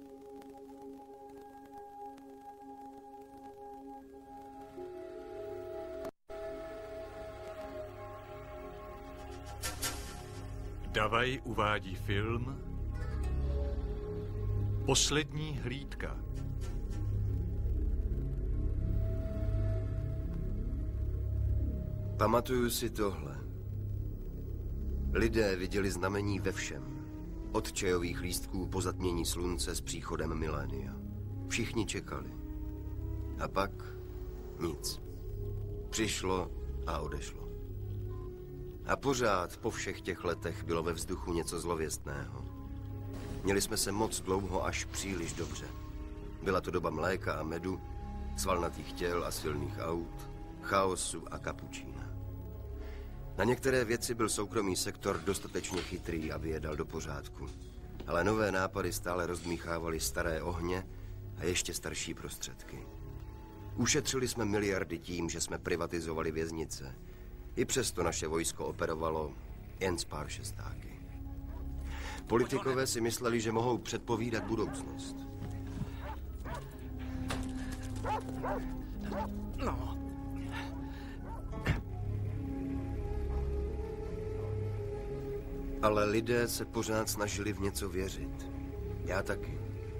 Davaj uvádí film Poslední hlídka. Pamatuju si tohle. Lidé viděli znamení ve všem. Od čajových lístků po zatmění slunce s příchodem milénia. Všichni čekali. A pak nic. Přišlo a odešlo. A pořád po všech těch letech bylo ve vzduchu něco zlověstného. Měli jsme se moc dlouho, až příliš dobře. Byla to doba mléka a medu, svalnatých těl a silných aut, chaosu a kapučína. Na některé věci byl soukromý sektor dostatečně chytrý, aby je dal do pořádku. Ale nové nápady stále rozdmíchávaly staré ohně a ještě starší prostředky. Ušetřili jsme miliardy tím, že jsme privatizovali věznice. I přesto naše vojsko operovalo jen s pár šestáky. Politikové si mysleli, že mohou předpovídat budoucnost. No. Ale lidé se pořád snažili v něco věřit. Já taky.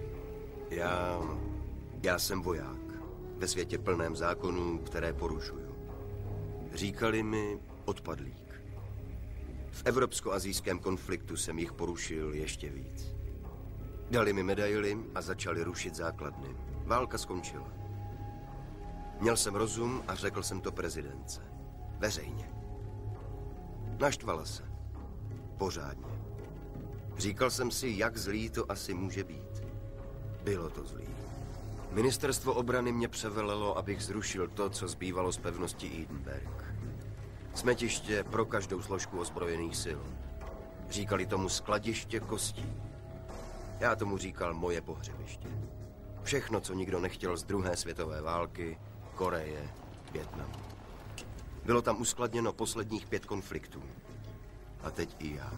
Já jsem voják. Ve světě plném zákonů, které porušuju. Říkali mi odpadlík. V evropsko-asijském konfliktu jsem jich porušil ještě víc. Dali mi medaily a začali rušit základny. Válka skončila. Měl jsem rozum a řekl jsem to prezidentce. Veřejně. Naštvala se. Pořádně. Říkal jsem si, jak zlý to asi může být. Bylo to zlý. Ministerstvo obrany mě převelelo, abych zrušil to, co zbývalo z pevnosti Edenberg. Smetiště pro každou složku ozbrojených sil. Říkali tomu skladiště kostí. Já tomu říkal moje pohřebiště. Všechno, co nikdo nechtěl z druhé světové války, Koreje, Vietnamu. Bylo tam uskladněno posledních 5 konfliktů. A teď i já.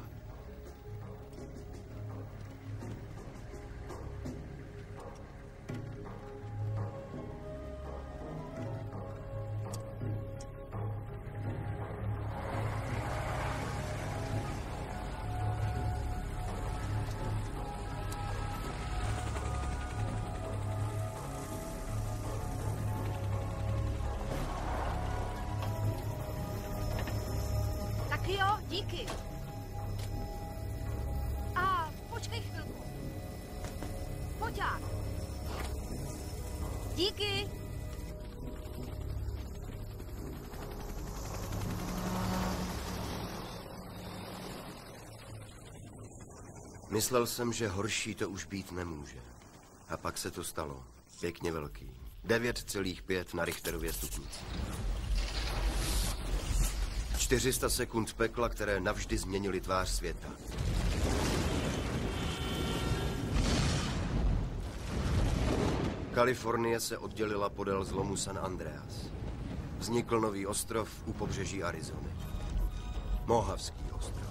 Díky. A počkej chvilku. Foťák. Díky. Myslel jsem, že horší to už být nemůže. A pak se to stalo. Pěkně velký. 9,5 na Richterově stupnici. 400 sekund pekla, které navždy změnily tvář světa. Kalifornie se oddělila podél zlomu San Andreas. Vznikl nový ostrov u pobřeží Arizony. Mohavský ostrov.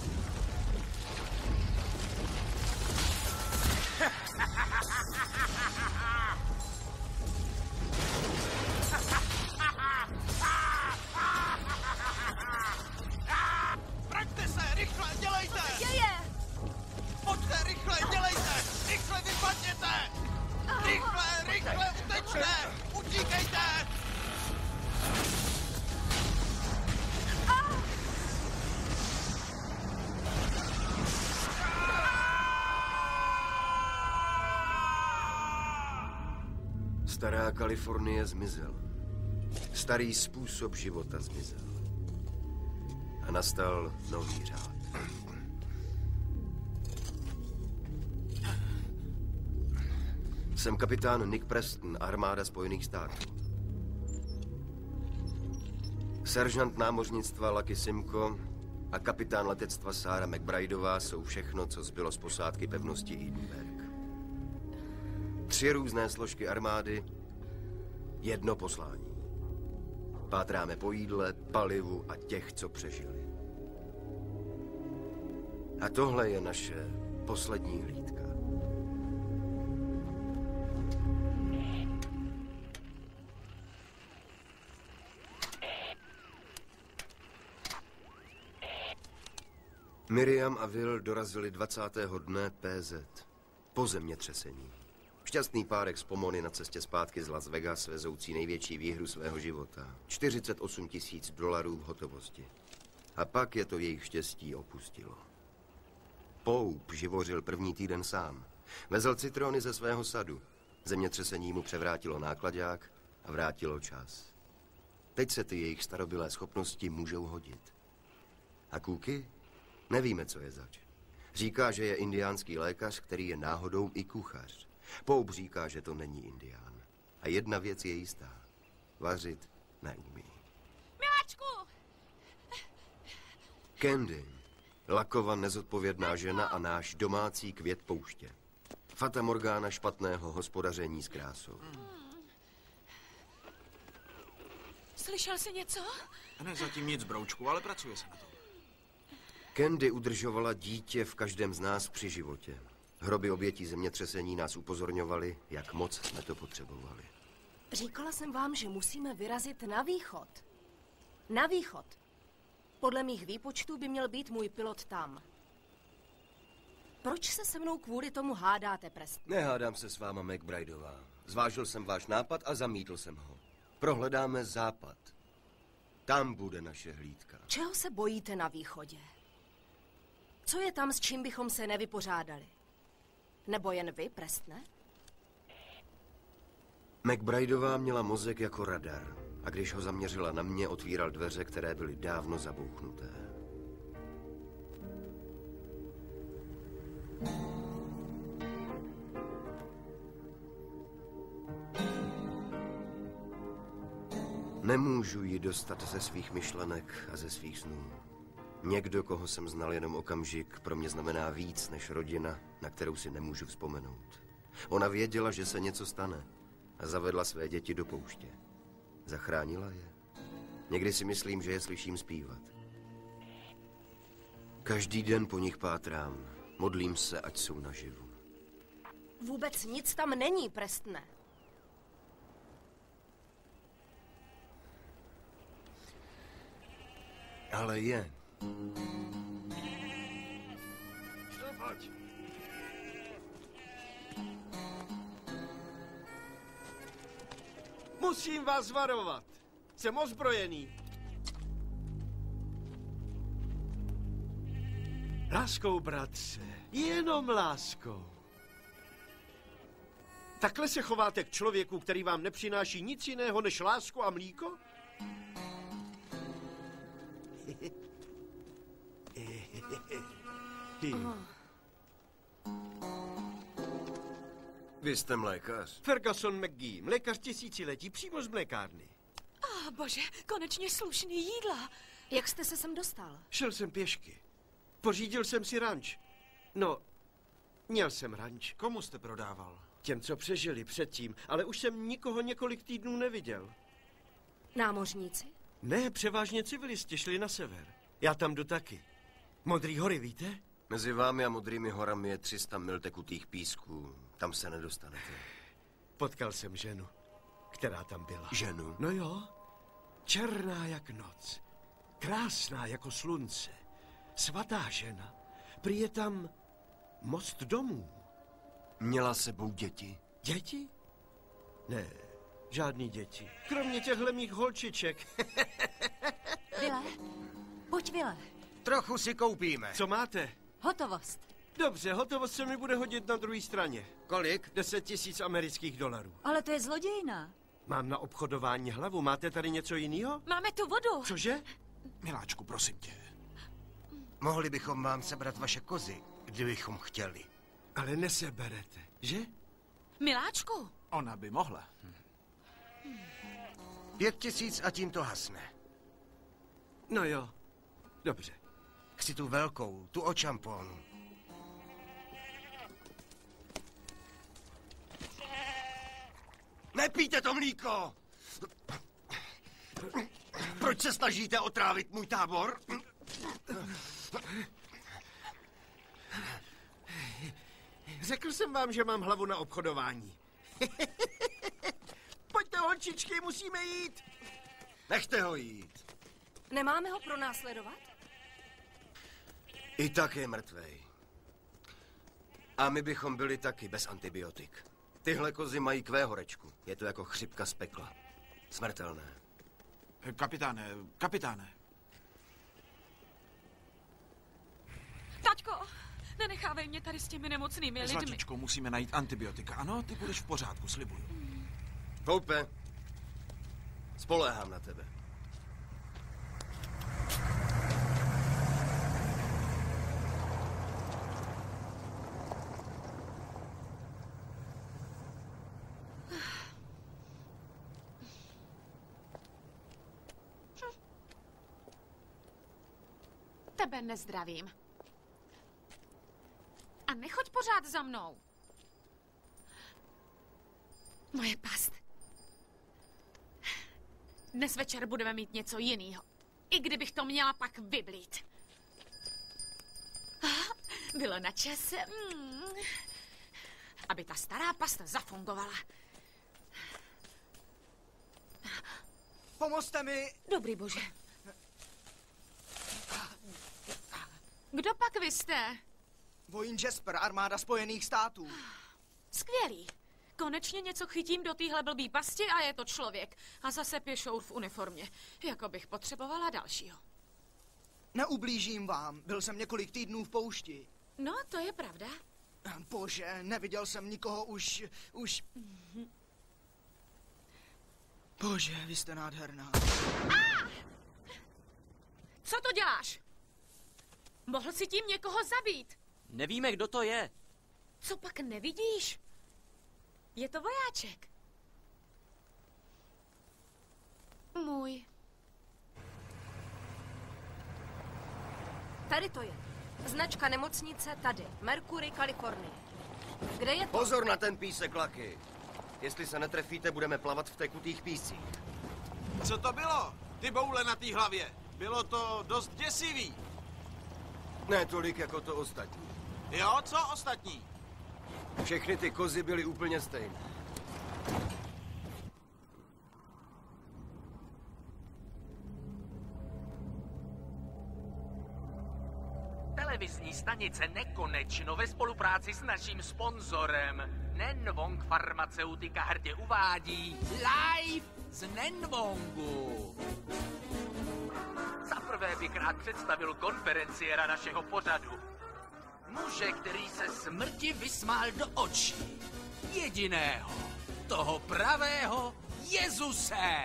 Stará Kalifornie zmizela. Starý způsob života zmizel. A nastal nový řád. Jsem kapitán Nick Preston, armáda Spojených států. Seržant námořnictva Lucky Simcoe a kapitán letectva Sarah McBrideová jsou všechno, co zbylo z posádky pevnosti Edenberg. 3 různé složky armády, jedno poslání. Pátráme po jídle, palivu a těch, co přežili. A tohle je naše poslední hlídka. Miriam a Will dorazili 20. dne PZ. Po zemětřesení. Šťastný párek z Pomony na cestě zpátky z Las Vegas vezoucí největší výhru svého života. $48,000 v hotovosti. A pak je to jejich štěstí opustilo. Pope živořil první týden sám. Vezl citrony ze svého sadu. Zemětřesení mu převrátilo náklaďák a vrátilo čas. Teď se ty jejich starobylé schopnosti můžou hodit. A Cookie? Nevíme, co je zač. Říká, že je indiánský lékař, který je náhodou i kuchař. Pope říká, že to není indián. A jedna věc je jistá. Vařit neumí. Miláčku! Candy. Lakova nezodpovědná žena a náš domácí květ pouště. Fata Morgana špatného hospodaření s krásou. Slyšel jsi něco? Ne, zatím nic, broučku, ale pracuje se na tom. Candy udržovala dítě v každém z nás při životě. Hroby obětí zemětřesení nás upozorňovaly, jak moc jsme to potřebovali. Říkala jsem vám, že musíme vyrazit na východ. Na východ. Podle mých výpočtů by měl být můj pilot tam. Proč se se mnou kvůli tomu hádáte, Preston? Nehádám se s váma, McBrideová. Zvážil jsem váš nápad a zamítl jsem ho. Prohledáme západ. Tam bude naše hlídka. Čeho se bojíte na východě? Co je tam, s čím bychom se nevypořádali? Nebo jen vy, Prestne? McBrideová měla mozek jako radar. A když ho zaměřila na mě, otvíral dveře, které byly dávno zabouchnuté. Nemůžu ji dostat ze svých myšlenek a ze svých snů. Někdo, koho jsem znal jenom okamžik, pro mě znamená víc než rodina, na kterou si nemůžu vzpomenout. Ona věděla, že se něco stane a zavedla své děti do pouště. Zachránila je. Někdy si myslím, že je slyším zpívat. Každý den po nich pátrám. Modlím se, ať jsou naživu. Vůbec nic tam není, Prestne. Ale je. Pojď. Musím vás varovat. Jsem ozbrojený. Láskou, bratře. Jenom láskou. Takhle se chováte k člověku, který vám nepřináší nic jiného než lásku a mlíko? Vy jste mlékař. Ferguson McGee, mlékař tisíciletí, přímo z mlékárny. Bože, konečně slušný jídla. Jak jste se sem dostal? Šel jsem pěšky. Pořídil jsem si ranč. No, měl jsem ranč. Komu jste prodával? Těm, co přežili předtím, ale už jsem nikoho několik týdnů neviděl. Námořníci? Ne, převážně civilisti šli na sever. Já tam jdu taky. Modrý hory, víte? Mezi vámi a Modrými horami je 300 mil tekutých písků. Tam se nedostanete. Potkal jsem ženu, která tam byla. Ženu? No jo. Černá jak noc. Krásná jako slunce. Svatá žena. Prý je tam most domů. Měla sebou děti? Děti? Ne, žádný děti. Kromě těchhle mých holčiček. Vile, pojď, Vile. Trochu si koupíme. Co máte? Hotovost. Dobře, hotovost se mi bude hodit na druhé straně. Kolik? 10 000 amerických dolarů. Ale to je zlodějina. Mám na obchodování hlavu. Máte tady něco jiného? Máme tu vodu. Cože? Miláčku, prosím tě. Mohli bychom vám sebrat vaše kozy, kdybychom chtěli. Ale neseberete, že? Miláčku. Ona by mohla. 5 000 a tím to hasne. No jo, dobře. Chci tu velkou, tu od šampónu. Nepijte to mlíko! Proč se snažíte otrávit můj tábor? Řekl jsem vám, že mám hlavu na obchodování. Pojďte, holčičky, musíme jít. Nechte ho jít. Nemáme ho pronásledovat? I tak je mrtvej. A my bychom byli taky bez antibiotik. Tyhle kozy mají horečku. Je to jako chřipka z pekla. Smrtelné. Kapitáne. Taťko, nenechávej mě tady s těmi nemocnými lidmi. Zlatičko, musíme najít antibiotika. Ano, ty budeš v pořádku, slibuju. Poupe, spoléhám na tebe. Tebe nezdravím. A nechoď pořád za mnou. Moje past. Dnes večer budeme mít něco jiného. I kdybych to měla pak vyblít. Bylo na čase, aby ta stará pasta zafungovala. Pomozte mi! Dobrý bože. Kdo pak vy jste? Vojín Jasper, armáda Spojených států. Skvělý. Konečně něco chytím do téhle blbý pasti a je to člověk. A zase pěšour v uniformě. Jako bych potřebovala dalšího. Neublížím vám. Byl jsem několik týdnů v poušti. No, to je pravda. Bože, neviděl jsem nikoho už... Bože, vy jste nádherná. Co to děláš? Mohl si tím někoho zabít. Nevíme, kdo to je. Co pak nevidíš? Je to vojáček. Můj. Tady to je. Značka nemocnice tady. Mercury, Kalifornie. Kde je to? Pozor na ten písek, Lucky. Jestli se netrefíte, budeme plavat v tekutých píscích. Co to bylo? Ty boule na té hlavě. Bylo to dost děsivý. Ne tolik jako to ostatní. Jo, co ostatní? Všechny ty kozy byly úplně stejné. Televizní stanice Nekonečno ve spolupráci s naším sponzorem Nenvong Farmaceutika hrdě uvádí live z Nenvongu. Za prvé bych rád představil konferenciéra našeho pořadu. Muže, který se smrti vysmál do očí. Jediného, toho pravého Jezuse.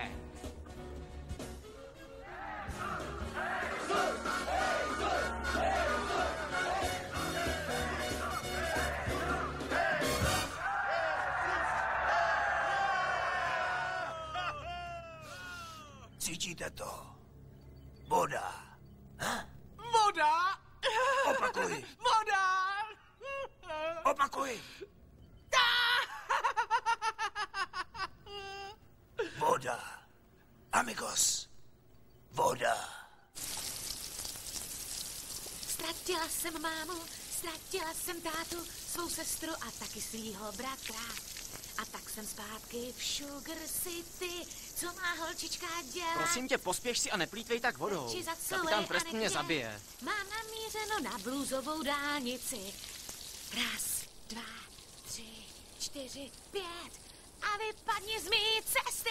Cítíte to? Voda. Voda! Opakuj. Voda! Opakuj. Voda. Amigos. Voda. Ztratila jsem mámu, ztratila jsem tátu, svou sestru a taky svýho bratra. A tak jsem zpátky v Sugar City. Co má holčička dělat? Prosím tě, pospěš si a neplýtvej tak vodou. Radši za soli Kapitán a Preston mě nechtěl. zabije. Mám namířeno na bluzovou dálnici. 1, 2, 3, 4, 5. A vypadni z mý cesty.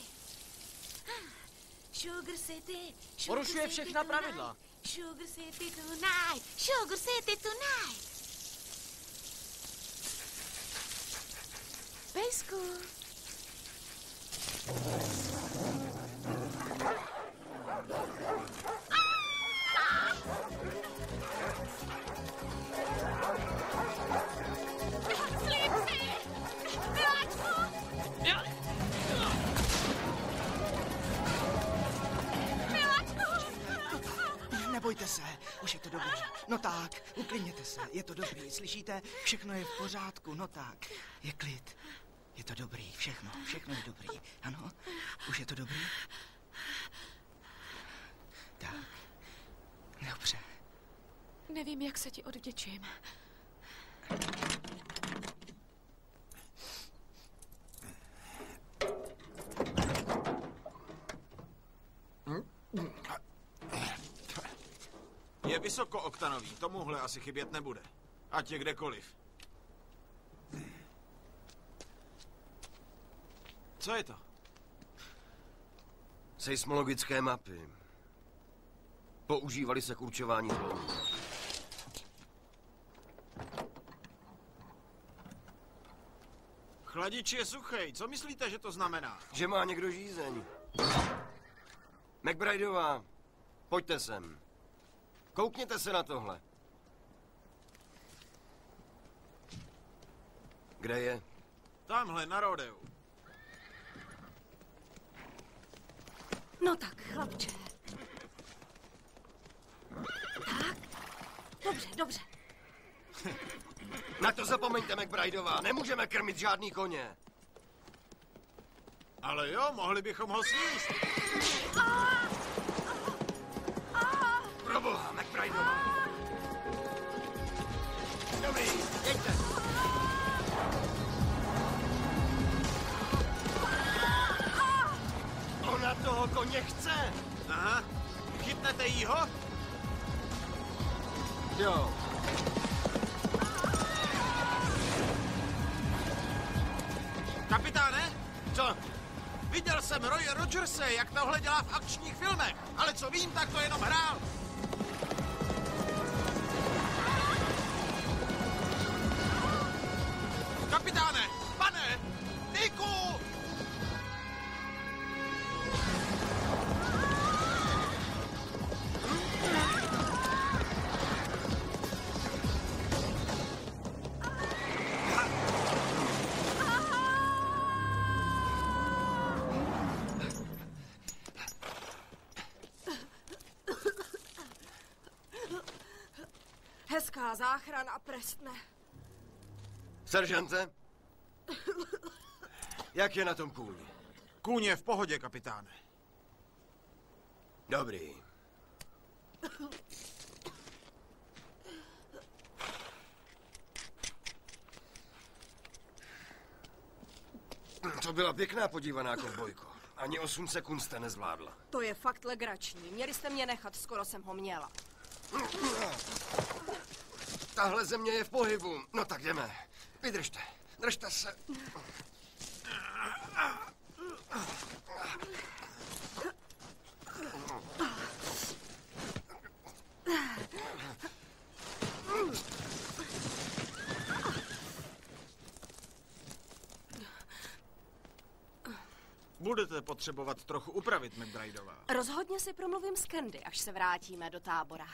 Sugar City, Sugar Porušuje City všechna tonight. pravidla. Sugar City tonight, Sugar City tonight. Pejsku. Slípci! Miláčku! Miláčku! Nebojte se, už je to dobrý. No tak, uklidněte se, je to dobrý, slyšíte? Všechno je v pořádku, no tak, je klid. Je to dobrý, všechno je dobrý, ano? Už je to dobrý? Tak, dobře. Nevím, jak se ti odvděčím. Je vysokooktanový, tomuhle asi chybět nebude. Ať je kdekoliv. Co je to? Seismologické mapy. Používali se k určování zlomů. Chladič je suchej. Co myslíte, že to znamená? Že má někdo žízeň. McBrideová, pojďte sem. Koukněte se na tohle. Kde je? Tamhle, na rodeu. No tak, chlapče. Tak. Dobře, dobře. Na to zapomeňte, McBrideová. Nemůžeme krmit žádný koně. Ale jo, mohli bychom ho sníst. Proboha, McBrideová. Dobrý, jeďte. Ona toho koně chce. Aha. Chytnete jí ho? Jo. Kapitáne? Co? Viděl jsem Roye Rogerse, jak tohle dělá v akčních filmech. Ale co vím, tak to jenom hrál. Kapitáne! Pane! Niku! Hezká záchrana, Prestne. Seržante? Jak je na tom kůň? Kůň je v pohodě, kapitáne. Dobrý. To byla pěkná podívaná kovbojko. Ani 8 sekund jste nezvládla. To je fakt legrační. Měli jste mě nechat, skoro jsem ho měla. Tahle země je v pohybu. No tak jdeme. Vydržte. Držte se. Budete potřebovat trochu upravit, McBrideová. Rozhodně si promluvím s Candy, až se vrátíme do tábora.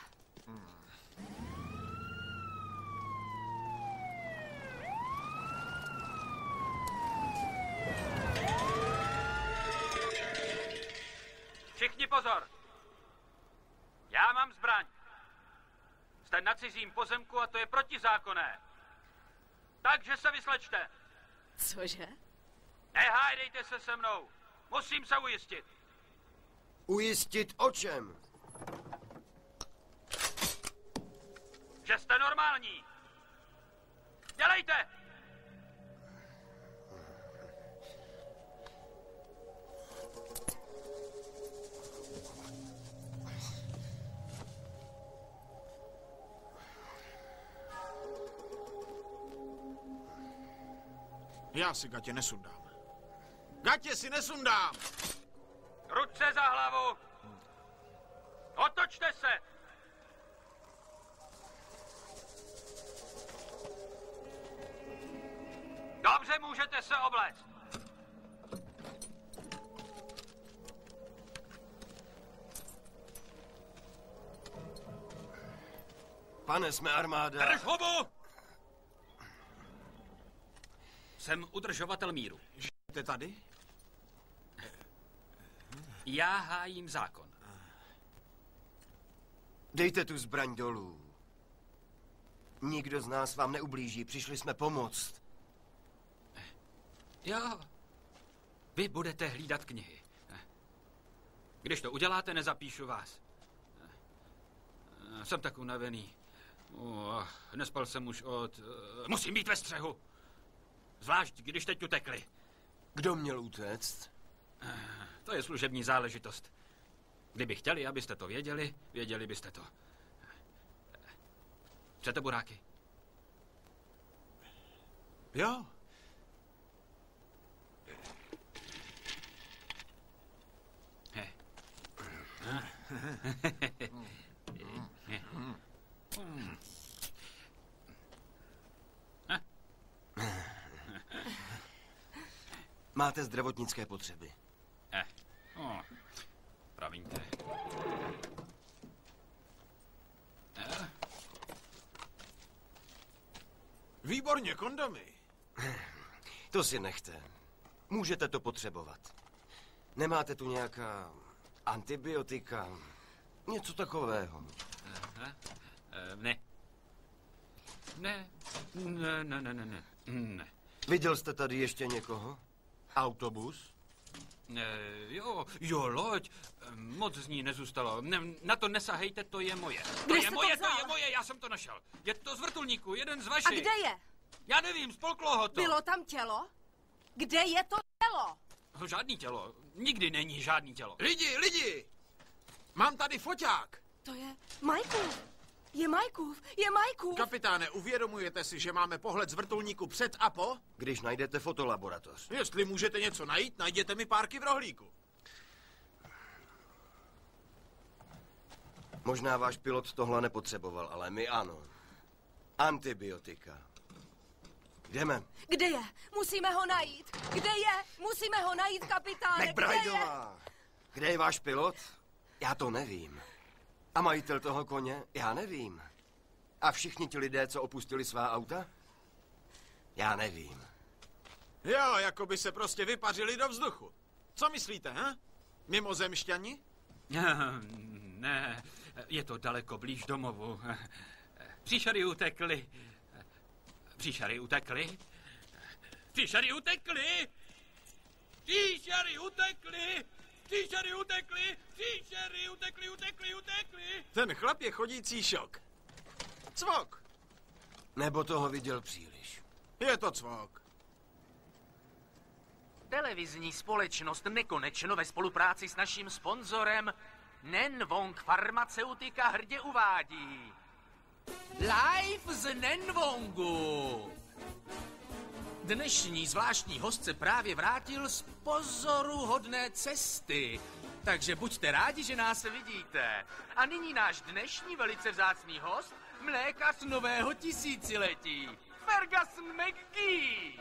Všichni pozor! Já mám zbraň. Jste na cizím pozemku a to je protizákonné. Takže se vyslečte. Cože? Nehájdejte se se mnou. Musím se ujistit. Ujistit o čem? Že jste normální. Dělejte! Já si gatě nesundám. Gatě si nesundám! Ruce za hlavu! Otočte se! Dobře, můžete se obléct. Pane, jsme armáda. Drž hubu! Jsem udržovatel míru. Jste tady? Já hájím zákon. Dejte tu zbraň dolů. Nikdo z nás vám neublíží, přišli jsme pomoct. Jo, vy budete hlídat knihy. Když to uděláte, nezapíšu vás. Jsem tak unavený. Nespal jsem už od... Musím být ve střehu. Zvlášť, když teď utekli. Kdo měl utéct? To je služební záležitost. Kdyby chtěli, abyste to věděli, věděli byste to. Chcete buráky? Jo. Máte zdravotnické potřeby. Promiňte. Výborně, kondomy. To si nechte. Můžete to potřebovat. Nemáte tu nějaká antibiotika? Něco takového. Ne. Ne. Viděl jste tady ještě někoho? Autobus? Jo, loď. Moc z ní nezůstalo. Na to nesahejte, to je moje. Kde jste to vzal? To je moje, já jsem to našel. Je to z vrtulníku, jeden z vašich. A kde je? Já nevím, spolklo ho to. Bylo tam tělo? Kde je to tělo? Žádný tělo. Nikdy není žádný tělo. Lidi! Mám tady foťák. To je Majkův. Je Majkův. Kapitáne, uvědomujete si, že máme pohled z vrtulníku před a po? Když najdete fotolaboratoř. Jestli můžete něco najít, najděte mi párky v rohlíku. Možná váš pilot tohle nepotřeboval, ale my ano. Antibiotika. Jdeme. Kde je? Musíme ho najít. Kde je? Musíme ho najít, kapitáne. McBrideová. Kde je váš pilot? Já to nevím. A majitel toho koně? Já nevím. A všichni ti lidé, co opustili svá auta? Já nevím. Jo, jako by se prostě vypařili do vzduchu. Co myslíte, ha? Mimozemšťani? Ne, je to daleko blíž domovu. Příšery utekly. Ten chlap je chodící šok. Cvok. Nebo toho viděl příliš. Je to cvok. Televizní společnost Nekonečno ve spolupráci s naším sponzorem Nenvong Farmaceutika hrdě uvádí Live z Nenvongu. Dnešní zvláštní host se právě vrátil z pozoruhodné cesty, takže buďte rádi, že nás vidíte. A nyní náš dnešní velice vzácný host, mlékař nového tisíciletí, Ferguson McGee.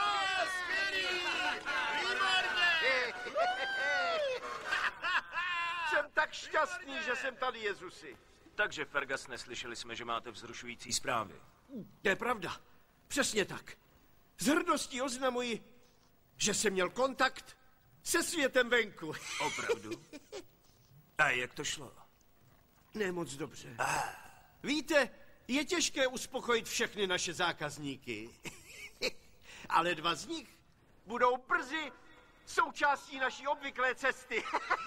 Jsem tak šťastný, že jsem tady, Jezusi. Takže, Fergus, neslyšeli jsme, že máte vzrušující zprávy. To je pravda. Přesně tak. S hrdostí oznamuji, že jsem měl kontakt se světem venku. Opravdu? A jak to šlo? Ne moc dobře. Víte, je těžké uspokojit všechny naše zákazníky. Ale 2 z nich budou brzy součástí naší obvyklé cesty.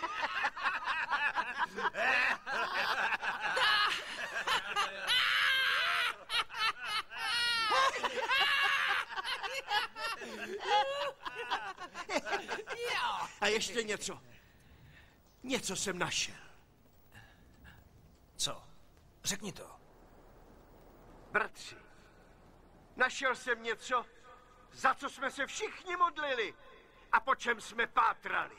A ještě něco. Něco jsem našel. Co? Řekni to. Bratři, našel jsem něco, za co jsme se všichni modlili a po čem jsme pátrali.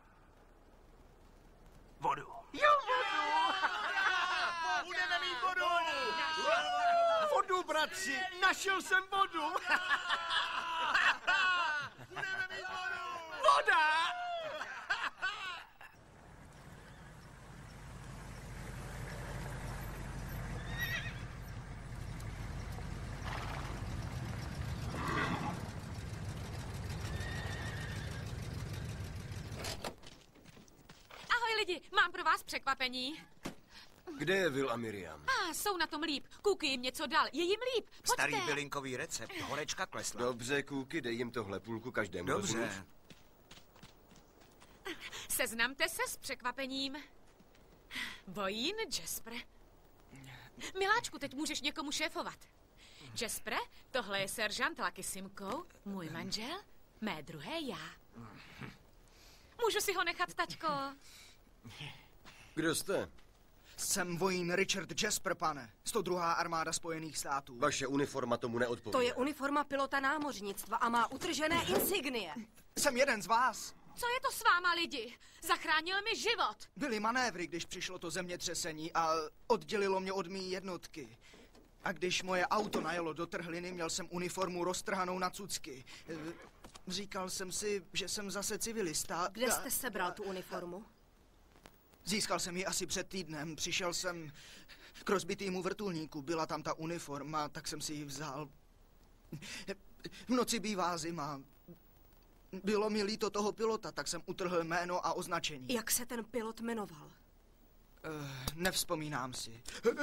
Vodu. Jo, vodu! Budeme mít vodu! Vodu, bratři! Našel jsem vodu! Budeme mít vodu! Voda! Ahoj lidi, mám pro vás překvapení. Kde je Will a Miriam? Jsou na tom líp. Cookie jim něco dal, je jim líp. Pojďte. Starý bylinkový recept, horečka klesla. Dobře, Kůky, dej jim tohle půlku každému. Dobře. rozumíš? Seznamte se s překvapením. Bojín Jasper. Miláčku, teď můžeš někomu šéfovat. Jasper, tohle je seržant Lucky Simcoe, můj manžel, mé druhé já. Můžu si ho nechat, taťko? Kdo jste? Jsem vojín Richard Jasper, pane. 102. armáda Spojených států. Vaše uniforma tomu neodpovídá. To je uniforma pilota námořnictva a má utržené insignie. Jsem jeden z vás. Co je to s váma, lidi? Zachránil mi život. Byly manévry, když přišlo to zemětřesení a oddělilo mě od mý jednotky. A když moje auto najelo do trhliny, měl jsem uniformu roztrhanou na cucky. Říkal jsem si, že jsem zase civilista. Kde jste sebral tu uniformu? Získal jsem ji asi před týdnem. Přišel jsem k rozbitýmu vrtulníku. Byla tam ta uniforma, tak jsem si ji vzal. V noci bývá zima. Bylo mi líto toho pilota, tak jsem utrhl jméno a označení. Jak se ten pilot jmenoval? Nevzpomínám si.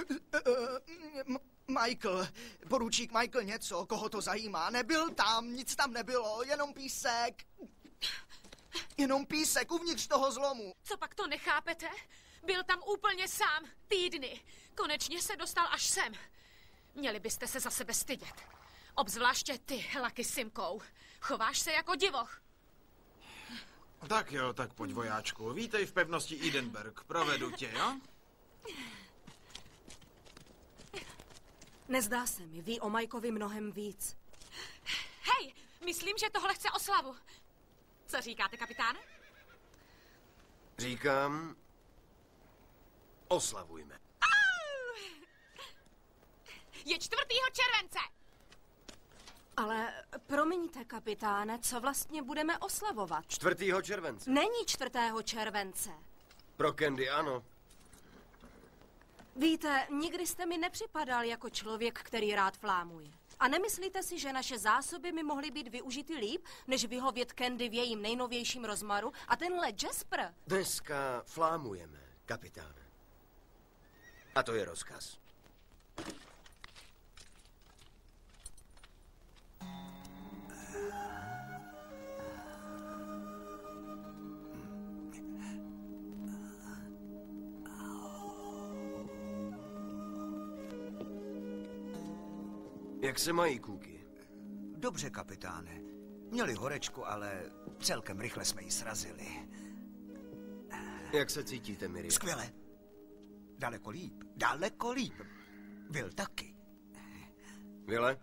Michael, poručík Michael něco, koho to zajímá. Nebyl tam, nic tam nebylo, jenom písek. Jenom písek uvnitř toho zlomu. Co pak to nechápete? Byl tam úplně sám, týdny. Konečně se dostal až sem. Měli byste se za sebe stydět. Obzvláště ty, Lucky Simkou. Chováš se jako divoch. Tak jo, tak pojď, vojáčku. Vítej v pevnosti Edenberg. Provedu tě, jo? Nezdá se mi, ví o Mikeovi mnohem víc. Hej, myslím, že tohle chce oslavu. Co říkáte, kapitáne? Říkám, oslavujme. Je 4. července. Ale promiňte, kapitáne, co vlastně budeme oslavovat? 4. července. Není 4. července. Pro Candy ano. Víte, nikdy jste mi nepřipadal jako člověk, který rád flámuje. A nemyslíte si, že naše zásoby by mohly být využity líp, než vyhovět Candy v jejím nejnovějším rozmaru? A tenhle Jasper? Dneska flámujeme, kapitáne. A to je rozkaz. Jak se mají kůky? Dobře, kapitáne. Měli horečku, ale celkem rychle jsme ji srazili. Jak se cítíte, Miriam? Skvěle. Daleko líp. Daleko líp. Will taky. Ville?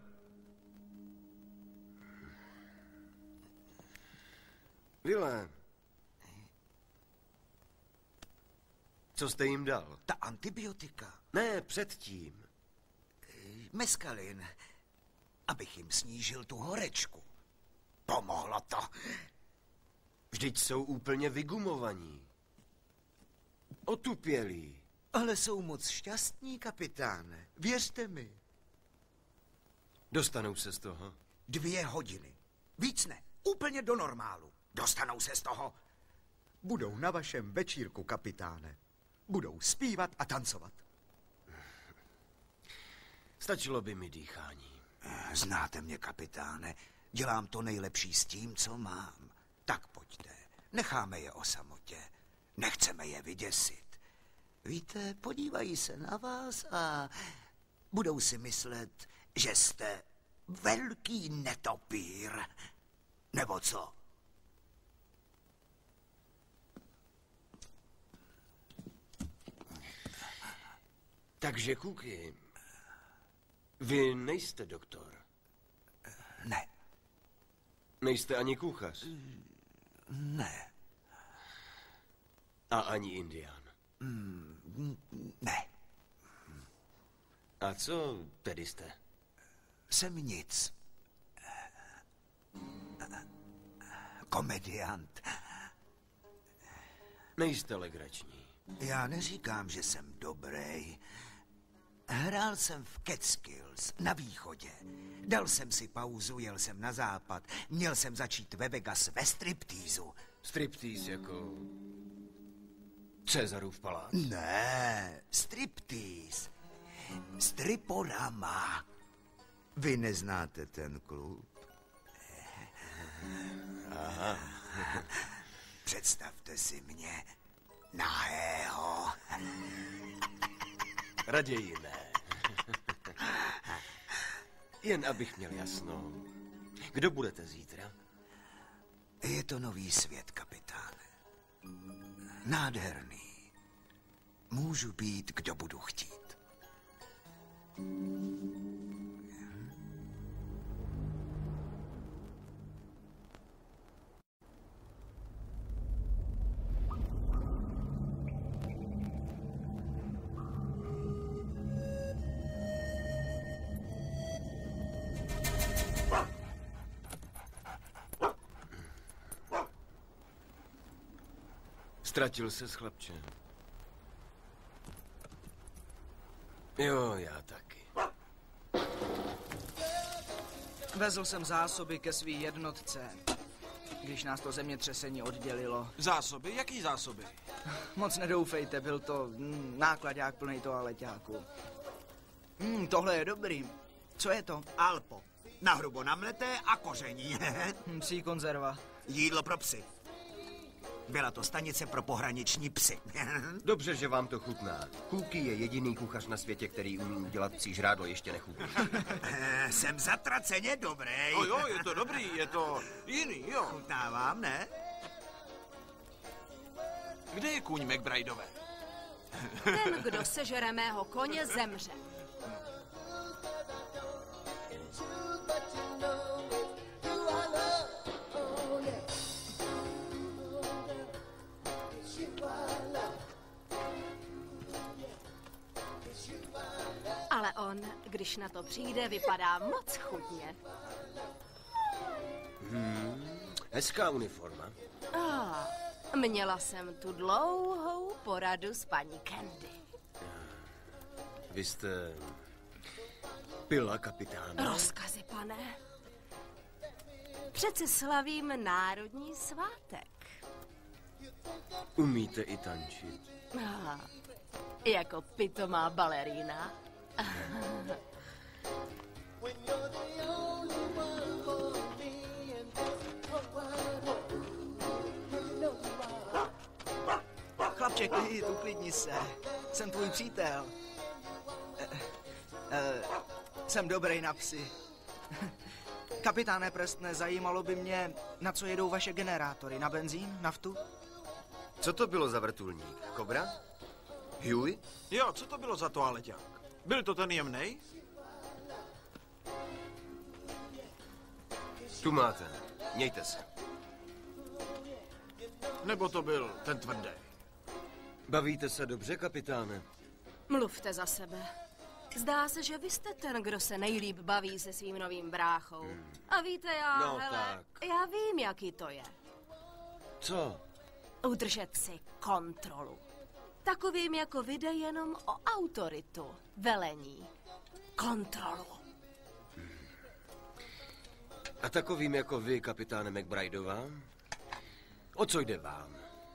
Ville. Co jste jim dal? Ta antibiotika. Ne, předtím. Meskalin, abych jim snížil tu horečku. Pomohlo to. Vždyť jsou úplně vygumovaní. Otupělí. Ale jsou moc šťastní, kapitáne. Věřte mi. Dostanou se z toho? 2 hodiny. Víc ne. Úplně do normálu. Dostanou se z toho. Budou na vašem večírku, kapitáne. Budou zpívat a tancovat. Stačilo by mi dýchání. Znáte mě, kapitáne. Dělám to nejlepší s tím, co mám. Tak pojďte. Necháme je o samotě. Nechceme je vyděsit. Víte, podívají se na vás a budou si myslet, že jste velký netopír. Nebo co? Takže, Cookie, vy nejste doktor? Ne. Nejste ani kuchař? Ne. A ani indián? Ne. A co tedy jste? Jsem nic. Komediant. Nejste legrační. Já neříkám, že jsem dobrý. Hrál jsem v Catskills na východě. Dal jsem si pauzu, jel jsem na západ. Měl jsem začít ve Vegas ve striptýzu. Striptýz jako Cezarův palác? Ne, striptýz. Striporama. Vy neznáte ten klub? Aha. Představte si mě nahého. Raději ne. Jen abych měl jasno. Kdo budete zítra? Je to nový svět, kapitáne. Nádherný. můžu být, kdo budu chtít. Ztratil ses, chlapče. Jo, já taky. Vezl jsem zásoby ke svý jednotce, když nás to zemětřesení oddělilo. Zásoby? Jaký zásoby? Moc nedoufejte, byl to nákladák plný toaleťáku. Tohle je dobrý. Co je to? Alpo. Nahrubo namleté a koření. Psí konzerva. Jídlo pro psy. Byla to stanice pro pohraniční psy. Dobře, že vám to chutná. Kůky je jediný kuchař na světě, který umí udělat psí žrádlo ještě nechutný. Jsem zatraceně dobrý. No jo, je to dobrý, je to jiný, jo. Chutná vám, ne? Kde je kůň McBrideové? Ten, kdo sežere mého koně, zemře. Ale on, když na to přijde, vypadá moc chutně. Hezká uniforma. Měla jsem tu dlouhou poradu s paní Candy. Vy jste pila, kapitáne? Rozkazy, pane. Přece slavím národní svátek. Umíte i tančit? Jako pitomá balerína. Chlapče, uklidni se. Jsem tvůj přítel. Jsem dobrý na psy. Kapitáne Prestne, zajímalo by mě, na co jedou vaše generátory. Na benzín? Naftu? Co to bylo za vrtulník? Kobra? Huey? Jo, co to bylo za toaleťák? Byl to ten jemnej? Tu máte. Mějte se. Nebo to byl ten tvrdý? Bavíte se dobře, kapitáne? Mluvte za sebe. Zdá se, že vy jste ten, kdo se nejlíp baví se svým novým bráchou. A víte, já vím, jaký to je. Co? Udržet si kontrolu. Takovým jako vy jde jenom o autoritu, velení, kontrolu. A takovým jako vy, kapitáne McBrideová? O co jde vám?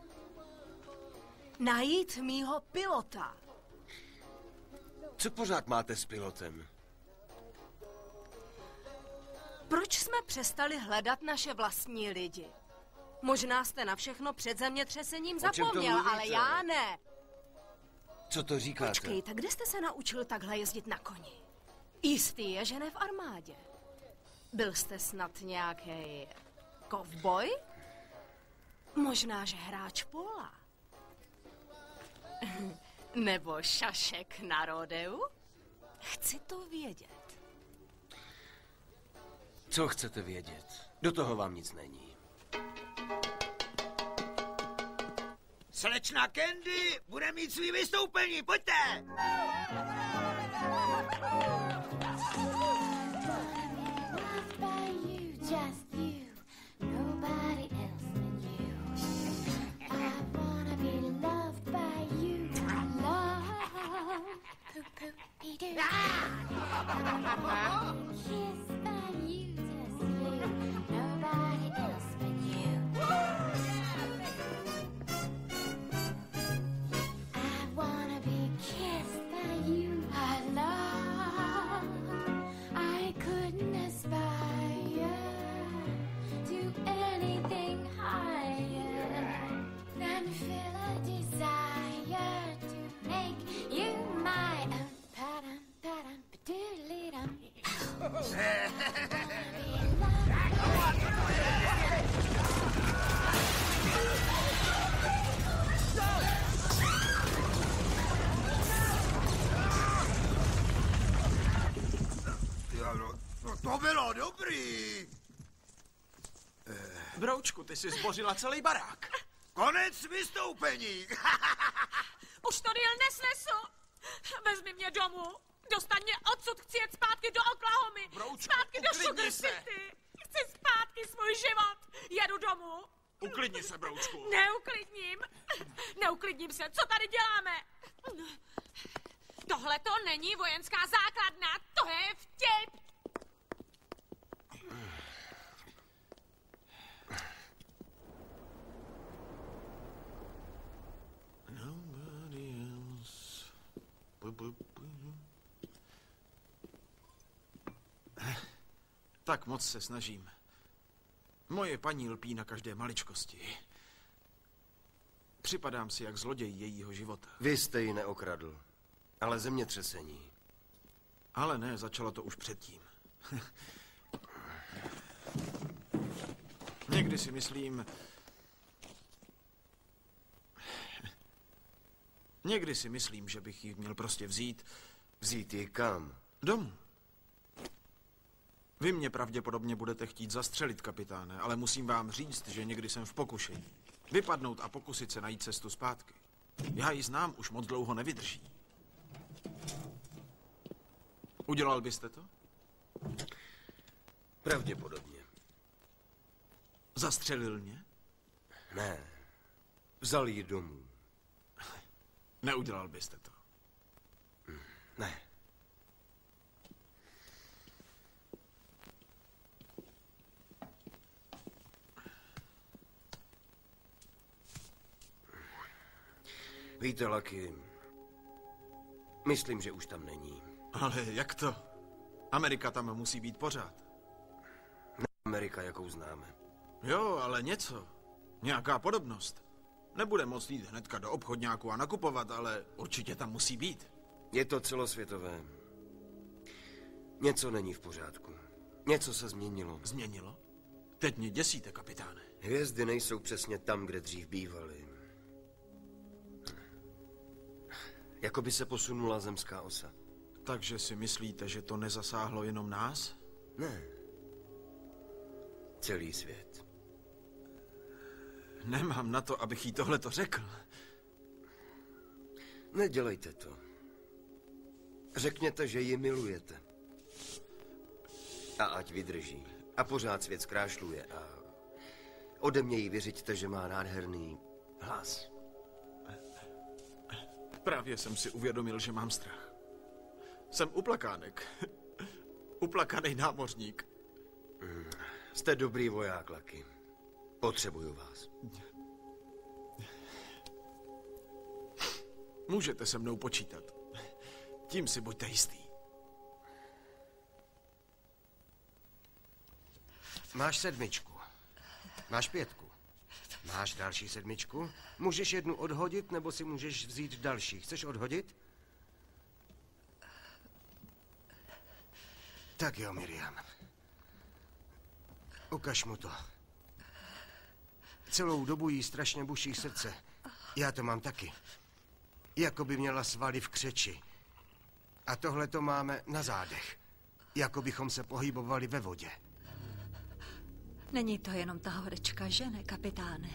Najít mýho pilota. Co pořád máte s pilotem? Proč jsme přestali hledat naše vlastní lidi? Možná jste na všechno před zemětřesením zapomněl, ale já ne. Co to říkáte? Počkejte, kde jste se naučil takhle jezdit na koni? Jistý je, že ne v armádě. Byl jste snad nějaký kovboj? Možná, že hráč póla? Nebo šašek na rodeu? Chci to vědět. Co chcete vědět? Do toho vám nic není. Slečna Candy bude mít svý vystoupení, pojďte! dobrý. Broučku, ty jsi zbořila celý barák. Konec vystoupení. Už to Neil nesnesu. Vezmi mě domů. Dostaň mě odsud, chci jet zpátky do Oklahomy. Broučku, Zpátky do uklidni Sugar se. City. Chci zpátky svůj život. Jedu domů. Uklidni se, broučku. Neuklidním. Neuklidním se. Co tady děláme? Tohle to není vojenská základna. To je vtip. Tak moc se snažím. Moje paní lpí na každé maličkosti. Připadám si jak zloděj jejího života. Vy jste ji neokradl, ale zemětřesení. Ale ne, začalo to už předtím. Někdy si myslím... Někdy si myslím, že bych ji měl prostě vzít... Vzít ji kam? Domů. Vy mě pravděpodobně budete chtít zastřelit, kapitáne, ale musím vám říct, že někdy jsem v pokušení. Vypadnout a pokusit se najít cestu zpátky. Já ji znám, už moc dlouho nevydrží. Udělal byste to? Pravděpodobně. Zastřelil mě? Ne. Vzal ji domů. Neudělal byste to? Ne. Víte, Lucky, myslím, že už tam není. Ale jak to? Amerika tam musí být pořád. Ne Amerika, jakou známe. Jo, ale něco. Nějaká podobnost. Nebude moct jít hnedka do obchodňáku a nakupovat, ale určitě tam musí být. Je to celosvětové. Něco není v pořádku. Něco se změnilo. Změnilo? Teď mě děsíte, kapitáne. Hvězdy nejsou přesně tam, kde dřív bývaly. Jako by se posunula zemská osa. Takže si myslíte, že to nezasáhlo jenom nás? Ne. Celý svět. Nemám na to, abych jí tohleto řekl. Nedělejte to. Řekněte, že ji milujete. A ať vydrží. A pořád svět zkrášluje. A ode mě jí vyřiďte, že má nádherný hlas. Právě jsem si uvědomil, že mám strach. Jsem uplakánek. Uplakanej námořník. Jste dobrý voják, Lucky. Potřebuju vás. Můžete se mnou počítat. Tím si buďte jistý. Máš 7. Máš 5. Máš další 7. Můžeš jednu odhodit, nebo si můžeš vzít další. Chceš odhodit? Tak jo, Miriam. Ukaž mu to. Celou dobu jí strašně buší srdce. Já to mám taky. Jako by měla svaly v křeči. A tohle to máme na zádech. Jako bychom se pohybovali ve vodě. Není to jenom ta horečka, že ne, kapitáne?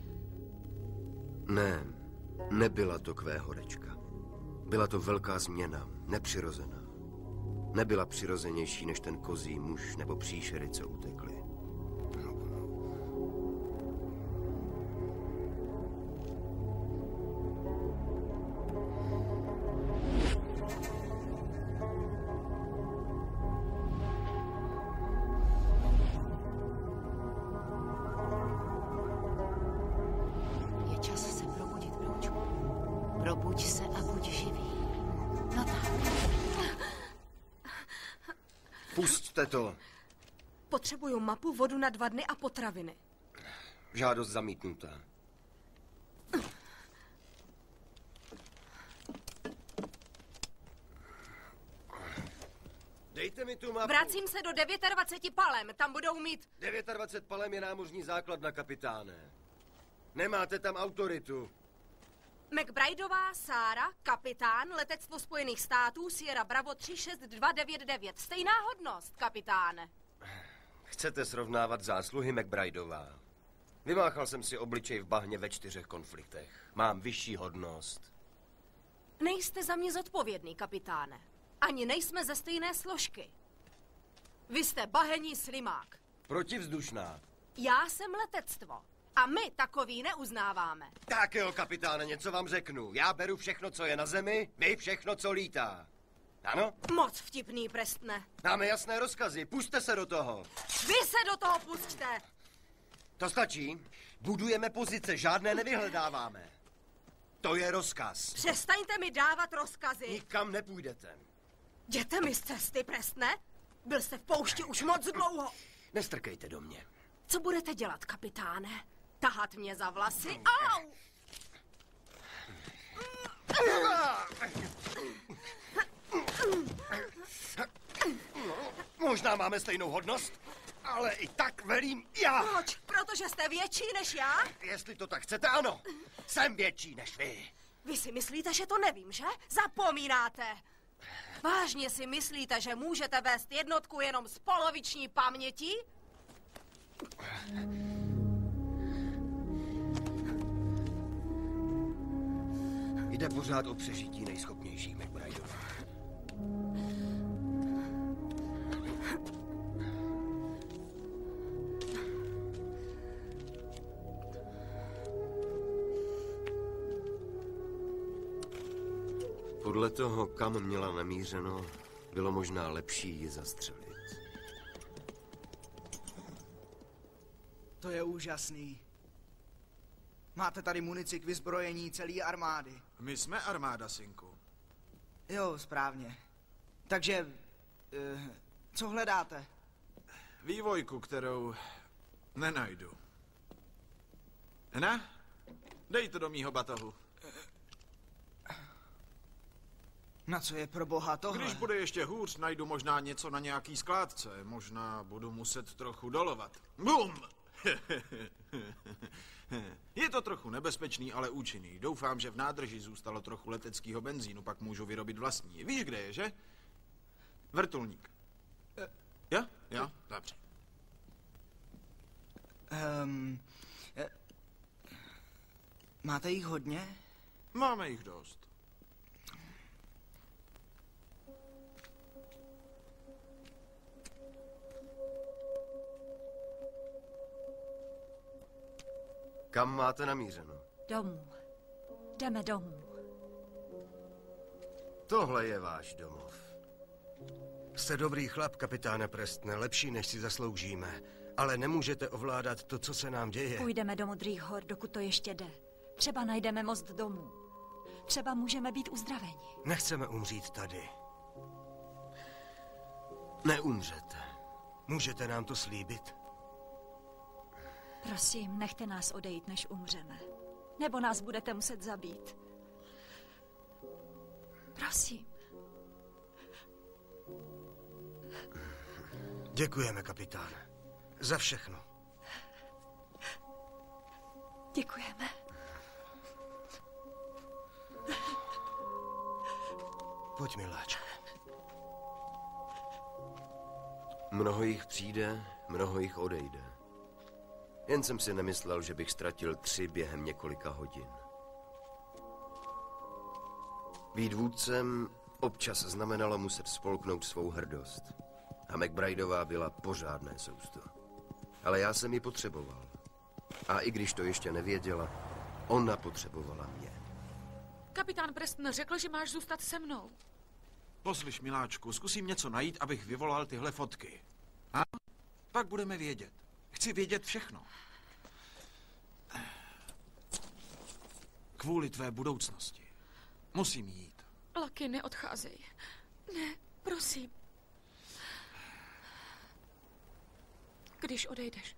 Ne, nebyla to kvé horečka. Byla to velká změna, nepřirozená. Nebyla přirozenější než ten kozí muž nebo příšery, co utekli. Je čas se probudit, Broučku. Probuď se a buď živý. No tak. Pusťte to. Potřebuju mapu, vodu na 2 dny a potraviny. Žádost zamítnutá. Dejte mi tu mapu. Vracím se do 29 palem, tam budou mít... 29 palem je námořní základna, kapitáne. Nemáte tam autoritu. McBrideová Sára, kapitán, letectvo Spojených států, Sierra Bravo 36299. Stejná hodnost, kapitáne. Chcete srovnávat zásluhy, McBrideová? Vymáchal jsem si obličej v bahně ve 4 konfliktech. Mám vyšší hodnost. Nejste za mě zodpovědný, kapitáne. Ani nejsme ze stejné složky. Vy jste bahenní slimák. Protivzdušná. Já jsem letectvo. A my takový neuznáváme. Tak jo, kapitáne, něco vám řeknu. Já beru všechno, co je na zemi, vy všechno, co lítá. Ano? Moc vtipný, Prestne. Máme jasné rozkazy, pusťte se do toho. Vy se do toho pusťte! To stačí. Budujeme pozice, žádné nevyhledáváme. To je rozkaz. Přestaňte mi dávat rozkazy. Nikam nepůjdete. Jděte mi z cesty, Prestne. Byl jste v poušti už moc dlouho. Nestrkejte do mě. Co budete dělat, kapitáne? Tahat mě za vlasy? Au! Možná máme stejnou hodnost, ale i tak velím já. Proč? Protože jste větší než já? Jestli to tak chcete, ano. Jsem větší než vy. Vy si myslíte, že to nevím, že? Zapomínáte. Vážně si myslíte, že můžete vést jednotku jenom z poloviční paměti? Jde pořád o přežití nejschopnějších, McBrideová. Podle toho, kam měla namířeno, bylo možná lepší ji zastřelit. To je úžasný. Máte tady munici k vyzbrojení celé armády. My jsme armáda, synku. Jo, správně. Takže, co hledáte? Vývojku, kterou nenajdu. Ne? Dej to do mýho batohu. Na co je pro boha tohle? Když bude ještě hůř, najdu možná něco na nějaký skládce. Možná budu muset trochu dolovat. Bum! Je to trochu nebezpečný, ale účinný. Doufám, že v nádrži zůstalo trochu leteckého benzínu, pak můžu vyrobit vlastní. Víš, kde je, že? Vrtulník. Jo? Jo? Dobře. Máte jich hodně? Máme jich dost. Kam máte namířeno? Domů. Jdeme domů. Tohle je váš domov. Jste dobrý chlap, kapitáne Prestne, lepší, než si zasloužíme. Ale nemůžete ovládat to, co se nám děje. Půjdeme do Modrých hor, dokud to ještě jde. Třeba najdeme most domů. Třeba můžeme být uzdraveni. Nechceme umřít tady. Neumřete. Můžete nám to slíbit? Prosím, nechte nás odejít, než umřeme. Nebo nás budete muset zabít. Prosím. Děkujeme, kapitáne. Za všechno. Děkujeme. Pojď, miláčku. Mnoho jich přijde, mnoho jich odejde. Jen jsem si nemyslel, že bych ztratil 3 během několika hodin. Být vůdcem občas znamenalo muset spolknout svou hrdost. A McBrideová byla pořádné sousto. Ale já jsem ji potřeboval. A i když to ještě nevěděla, ona potřebovala mě. Kapitán Preston řekl, že máš zůstat se mnou. Poslyš, miláčku, zkusím něco najít, abych vyvolal tyhle fotky. A pak budeme vědět. Chci vědět všechno. Kvůli tvé budoucnosti. Musím jít. Lucky, neodcházej. Ne, prosím. Když odejdeš.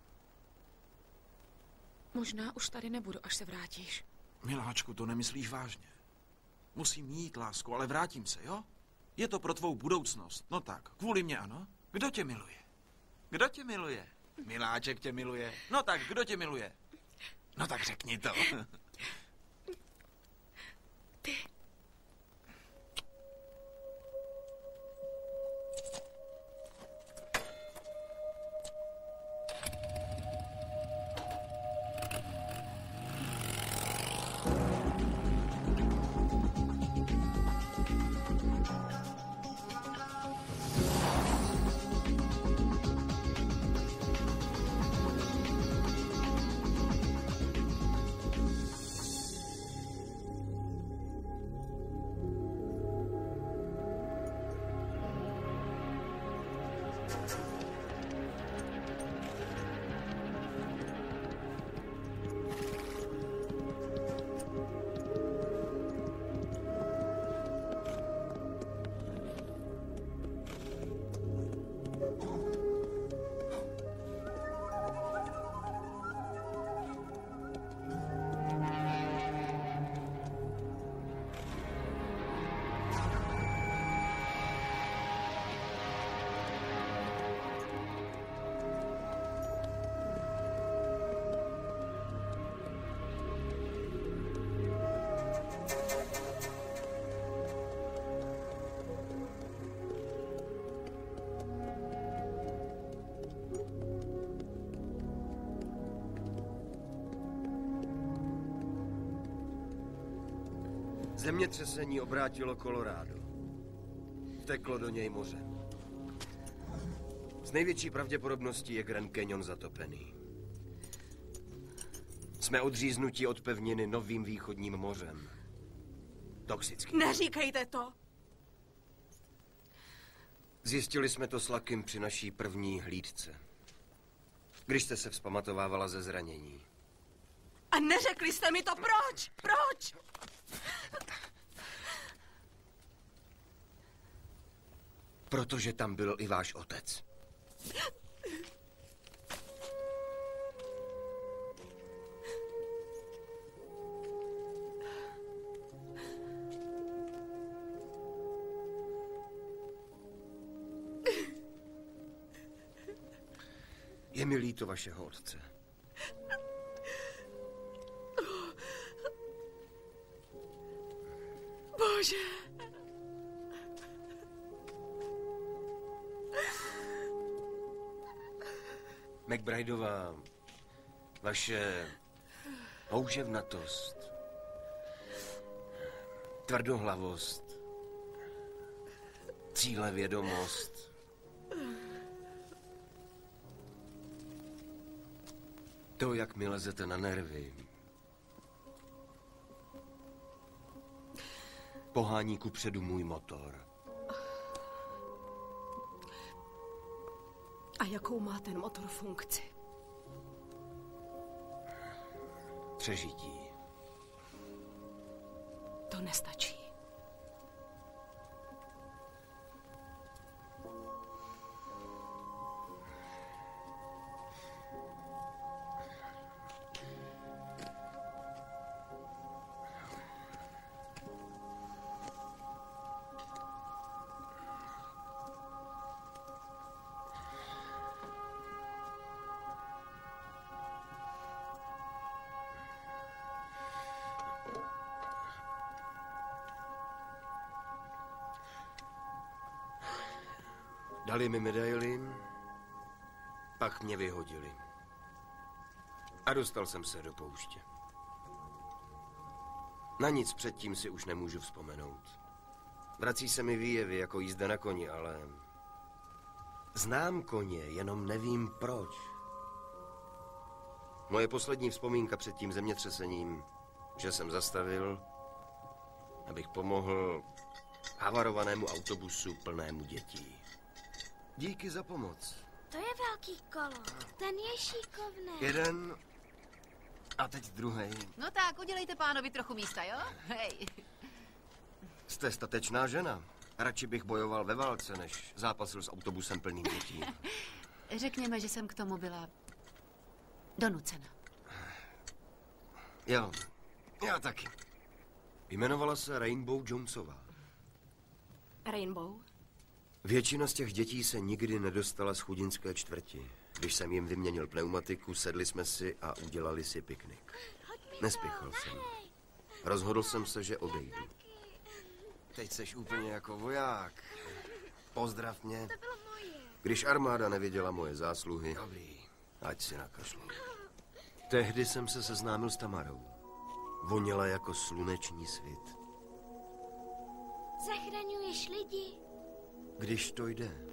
Možná už tady nebudu, až se vrátíš. Miláčku, to nemyslíš vážně. Musím jít, lásku, ale vrátím se, jo? Je to pro tvou budoucnost. No tak, kvůli mě, ano? Kdo tě miluje? Kdo tě miluje? Miláček tě miluje. No tak, kdo tě miluje? No tak řekni to. Ty. Zemětřesení obrátilo Colorado. Vteklo do něj moře. S největší pravděpodobností je Grand Canyon zatopený. Jsme odříznutí od pevniny Novým východním mořem. Toxický. Neříkejte to! Zjistili jsme to s Luckym při naší první hlídce. Když jste se vzpamatovávala ze zranění. A neřekli jste mi to proč? Proč? Protože tam byl i váš otec. Je mi líto vašeho otce. Bože. McBrideová, vaše houževnatost, tvrdohlavost, cílevědomost, to, jak mi lezete na nervy, pohání kupředu můj motor. A jakou má ten motor funkci? Přežití. To nestačí. Dali mi medaili, pak mě vyhodili. A dostal jsem se do pouště. Na nic předtím si už nemůžu vzpomenout. Vrací se mi výjevy jako jízda na koni, ale... Znám koně, jenom nevím proč. Moje poslední vzpomínka před tím zemětřesením, že jsem zastavil, abych pomohl havarovanému autobusu plnému dětí. Díky za pomoc. To je velký kolo. Ten je šikovný. Jeden a teď druhý. No tak, udělejte pánovi trochu místa, jo? Hej. Jste statečná žena. Radši bych bojoval ve válce, než zápasil s autobusem plným dětí. Řekněme, že jsem k tomu byla donucena. Jo, já taky. Jmenovala se Rainbow Jonesová. Rainbow? Většina z těch dětí se nikdy nedostala z chudinské čtvrti. Když jsem jim vyměnil pneumatiku, sedli jsme si a udělali si piknik. Nespěchal jsem. Rozhodl jsem se, že odejdu. Teď seš úplně jako voják. Pozdrav mě. Když armáda neviděla moje zásluhy, dobrý, ať si nakašlu. Tehdy jsem se seznámil s Tamarou. Voněla jako sluneční svit. Zachraňuješ lidi. Když to jde.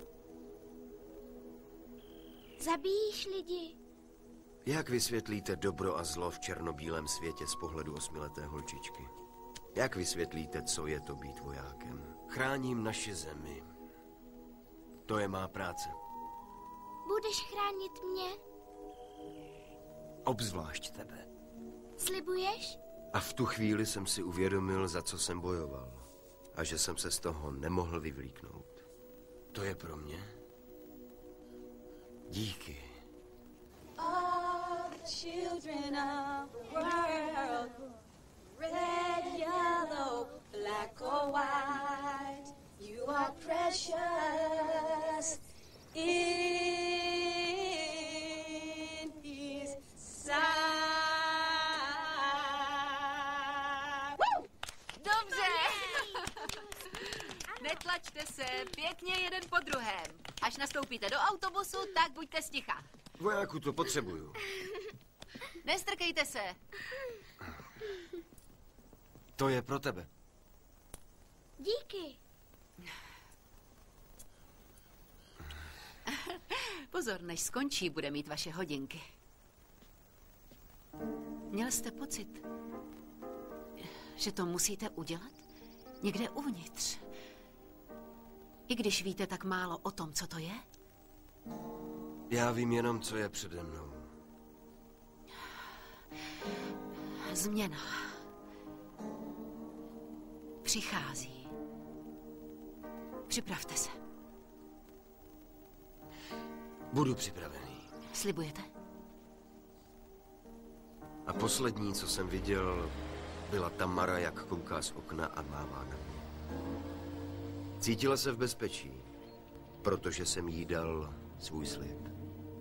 Zabíjíš lidi. Jak vysvětlíte dobro a zlo v černobílém světě z pohledu 8leté holčičky? Jak vysvětlíte, co je to být vojákem? Chráním naši zemi. To je má práce. Budeš chránit mě? Obzvlášť tebe. Slibuješ? A v tu chvíli jsem si uvědomil, za co jsem bojoval. A že jsem se z toho nemohl vyvlíknout. To je pro mě. Díky. All the children of the world, red, yellow, black or white, you are precious in his sight. Dobře. Netlačte se, pěkně jeden po druhém. Až nastoupíte do autobusu, tak buďte sticha. Vojáku, to potřebuju. Nestrkejte se. To je pro tebe. Díky. Pozor, než skončí, bude mít vaše hodinky. Měl jste pocit, že to musíte udělat? Někde uvnitř. I když víte tak málo o tom, co to je? Já vím jenom, co je přede mnou. Změna. Přichází. Připravte se. Budu připravený. Slibujete? A poslední, co jsem viděl, byla Tamara, jak kouká z okna a mává na mě. Cítila se v bezpečí, protože jsem jí dal svůj slib.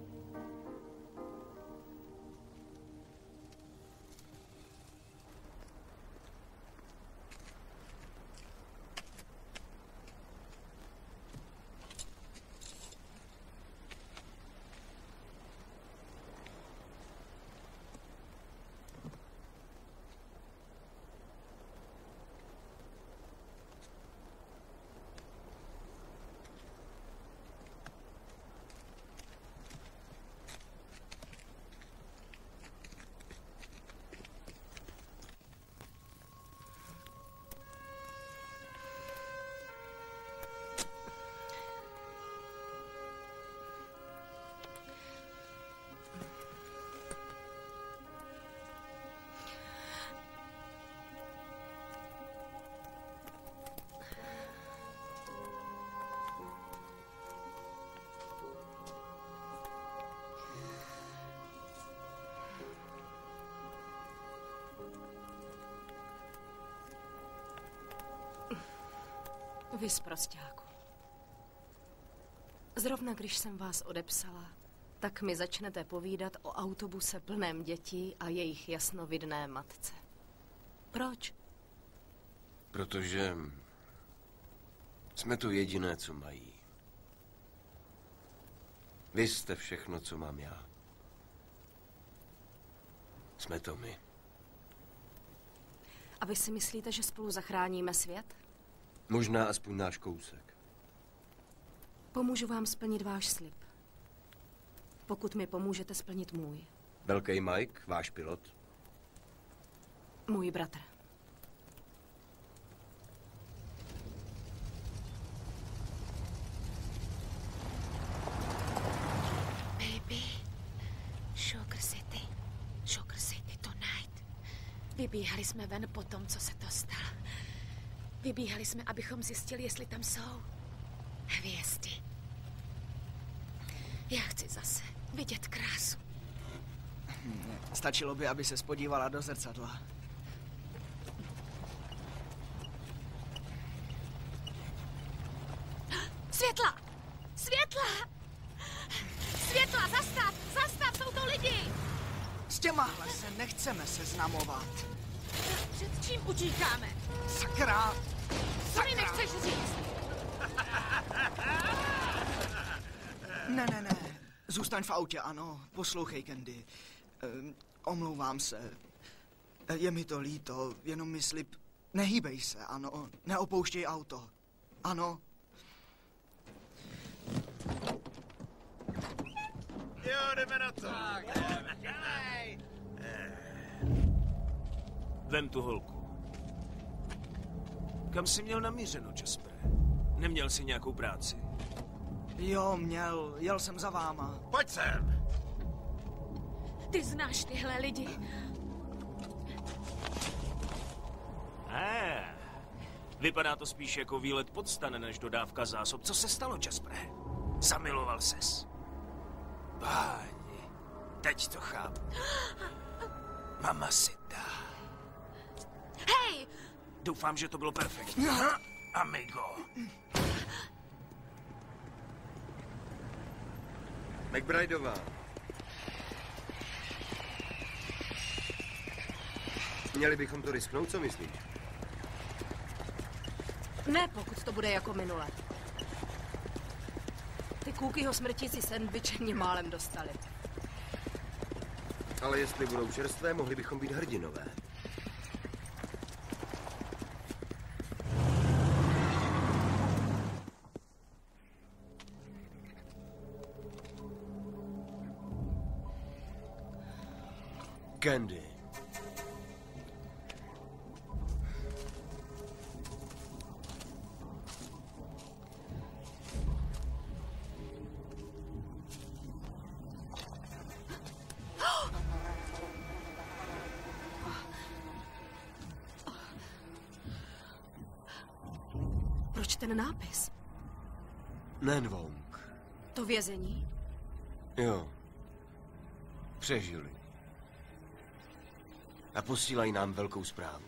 Vy sprosťáku. Zrovna když jsem vás odepsala, tak mi začnete povídat o autobuse plném dětí a jejich jasnovidné matce. Proč? Protože jsme to jediné, co mají. Vy jste všechno, co mám já. Jsme to my. A vy si myslíte, že spolu zachráníme svět? Možná aspoň náš kousek. Pomůžu vám splnit váš slib. Pokud mi pomůžete splnit můj. Velký Mike, váš pilot? Můj bratr. Baby, Sugar City tonight. Vybíhali jsme ven po tom, co se to stalo. Vybíhali jsme, abychom zjistili, jestli tam jsou hvězdy. Já chci zase vidět krásu. Stačilo by, aby se podívala do zrcadla. Světla! Světla! Světla! Zastav! Jsou to lidi! S těmahle se nechceme seznamovat. Před čím utíkáme? Sakra! Co mi nechceš říct? Ne. Zůstaň v autě, ano. Poslouchej, Candy. Omlouvám se. Je mi to líto, jenom mi slib. Nehýbej se, ano. Neopouštěj auto. Ano. Jo, jdeme na to. Vem tu holku. Kam jsi měl namířeno, Jaspere? Neměl jsi nějakou práci? Jo, měl. Jel jsem za váma. Pojď sem. Ty znáš tyhle lidi. Vypadá to spíš jako výlet pod stan, než dodávka zásob. Co se stalo, Jaspere? Zamiloval ses? Páni, teď to chápu. Mamacita. Hej! Doufám, že to bylo perfektní. Amigo. McBrideová. Měli bychom to risknout, co myslíš? Ne, pokud to bude jako minule. Ty Cookieho smrtící sendviče mě málem dostali. Ale jestli budou čerstvé, mohli bychom být hrdinové. Candy. Proč ten nápis? Nenvong. To vězení? Jo. Přežili. A posílají nám velkou zprávu.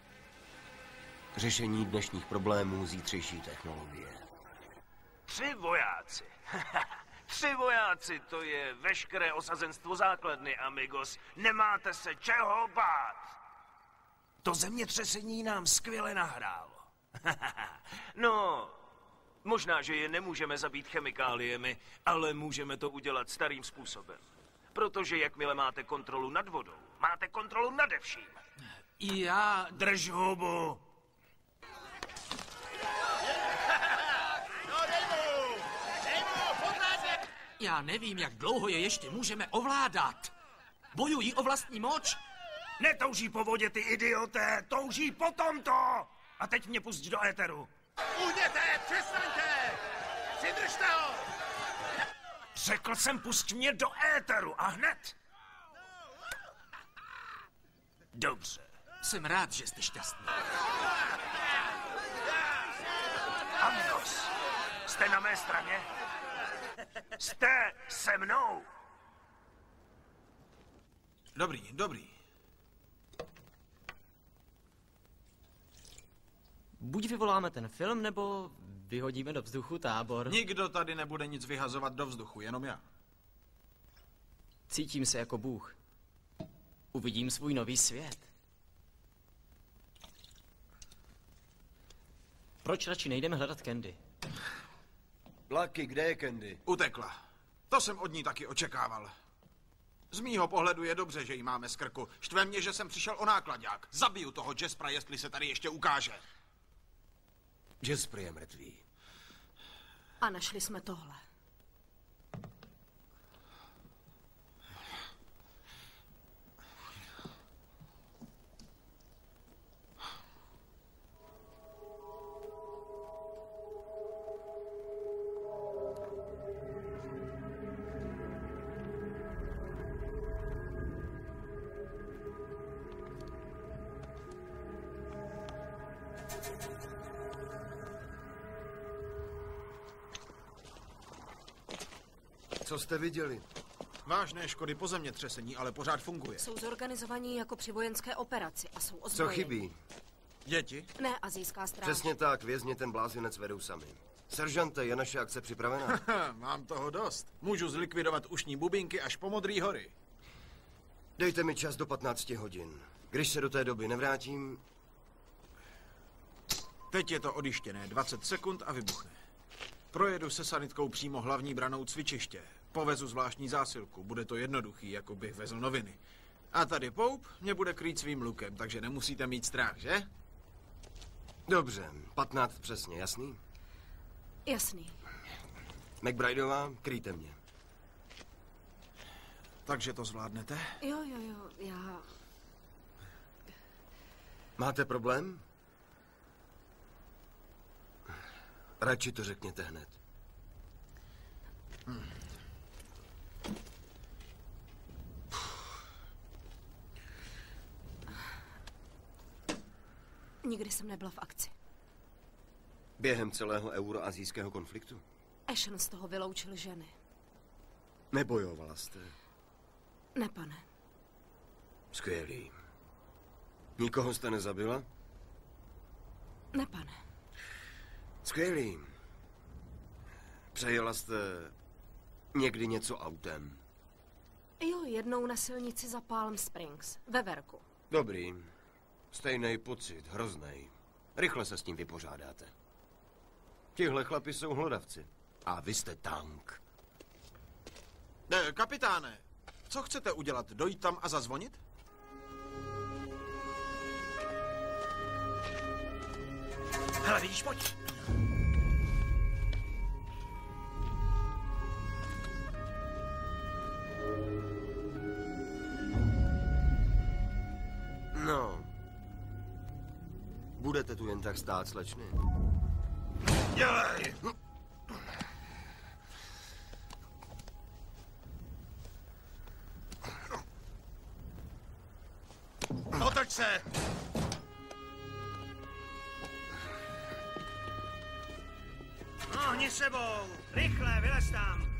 Řešení dnešních problémů zítřejší technologie. 3 vojáci. 3 vojáci, to je veškeré osazenstvo základny, amigos. Nemáte se čeho bát. To zemětřesení nám skvěle nahrálo. No, možná, že je nemůžeme zabít chemikáliemi, ale můžeme to udělat starým způsobem. Protože jakmile máte kontrolu nad vodou, máte kontrolu nade vším. Já... Drž hubu. Já nevím, jak dlouho je ještě můžeme ovládat. Bojují o vlastní moč? Netouží po vodě, ty idioté, touží po tomto. A teď mě pusť do éteru. Ujděte, přestaňte! Přidržte ho! Řekl jsem, pusť mě do éteru a hned. Dobře. Jsem rád, že jste šťastný. Amigos, jste na mé straně? Jste se mnou? Dobrý, dobrý. Buď vyvoláme ten film, nebo vyhodíme do vzduchu tábor. Nikdo tady nebude nic vyhazovat do vzduchu, jenom já. Cítím se jako Bůh. Uvidím svůj nový svět. Proč radši nejdeme hledat Candy? Lucky, kde je Candy? Utekla. To jsem od ní taky očekával. Z mýho pohledu je dobře, že jí máme z krku. Štve mě, že jsem přišel o nákladňák. Zabiju toho Jaspera, jestli se tady ještě ukáže. Jasper je mrtvý. A našli jsme tohle. Co jste viděli? Vážné škody po zemětřesení, ale pořád funguje. Jsou zorganizovaní jako při vojenské operaci a jsou Co ozbrojeni. chybí? Děti? Ne, asijská stráž. Přesně tak, vězně ten blázinec vedou sami. Seržante, je naše akce připravená? Mám toho dost. Můžu zlikvidovat ušní bubínky až po Modrý hory. Dejte mi čas do 15 hodin. Když se do té doby nevrátím... Teď je to odjištěné, 20 sekund a vybuchne. Projedu se sanitkou přímo hlavní branou cvičiště. Povezu zvláštní zásilku, bude to jednoduchý, jako bych vezl noviny. A tady Poup mě bude krýt svým lukem, takže nemusíte mít strach, že? Dobře, 15 přesně, jasný? Jasný. McBrideová, kryjte mě. Takže to zvládnete? Jo, já... Máte problém? Radši to řekněte hned. Nikdy jsem nebyla v akci. Během celého euroazijského konfliktu? Ashen z toho vyloučil ženy. Nebojovala jste? Ne, pane. Skvělý. Nikoho jste nezabila? Ne, pane. Skvělý. Přejela jste někdy něco autem? Jo, jednou na silnici za Palm Springs, ve Verku. Dobrý. Stejný pocit, hroznej. Rychle se s tím vypořádáte. Tihle chlapi jsou hlodavci. A vy jste tank. Kapitáne, co chcete udělat? Dojít tam a zazvonit? Hele, vidíš, pojď. No. Budete tu jen tak stát, slečny? Dělej! Otoč se! Ohni sebou! Rychle, vylez tam!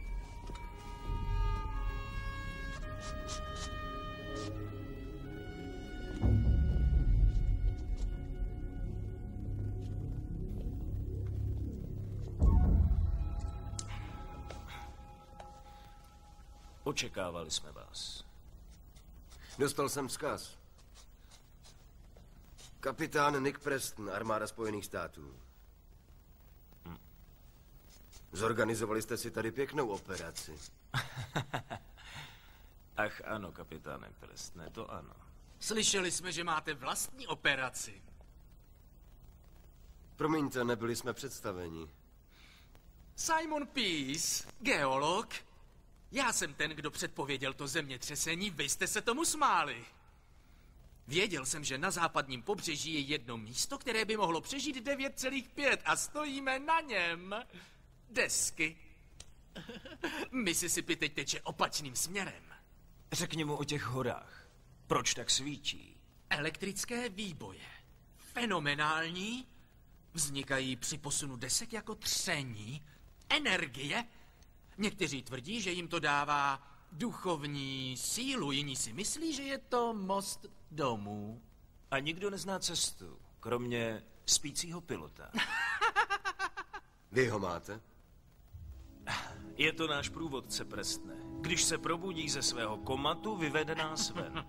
Očekávali jsme vás. Dostal jsem vzkaz. Kapitán Nick Preston, armáda Spojených států. Zorganizovali jste si tady pěknou operaci. Ach ano, kapitáne Prestne, to ano. Slyšeli jsme, že máte vlastní operaci. Promiňte, nebyli jsme představeni. Simon Peace, geolog. Já jsem ten, kdo předpověděl to zemětřesení, vy jste se tomu smáli. Věděl jsem, že na západním pobřeží je jedno místo, které by mohlo přežít 9,5 a stojíme na něm. Desky. Mississippi teď teče opačným směrem. Řekni mu o těch horách. Proč tak svíčí? Elektrické výboje. Fenomenální. Vznikají při posunu desek jako tření. Energie. Někteří tvrdí, že jim to dává duchovní sílu, jiní si myslí, že je to most domů. A nikdo nezná cestu, kromě spícího pilota. Vy ho máte? Je to náš průvodce, Prestne. Když se probudí ze svého komatu, vyvede nás ven.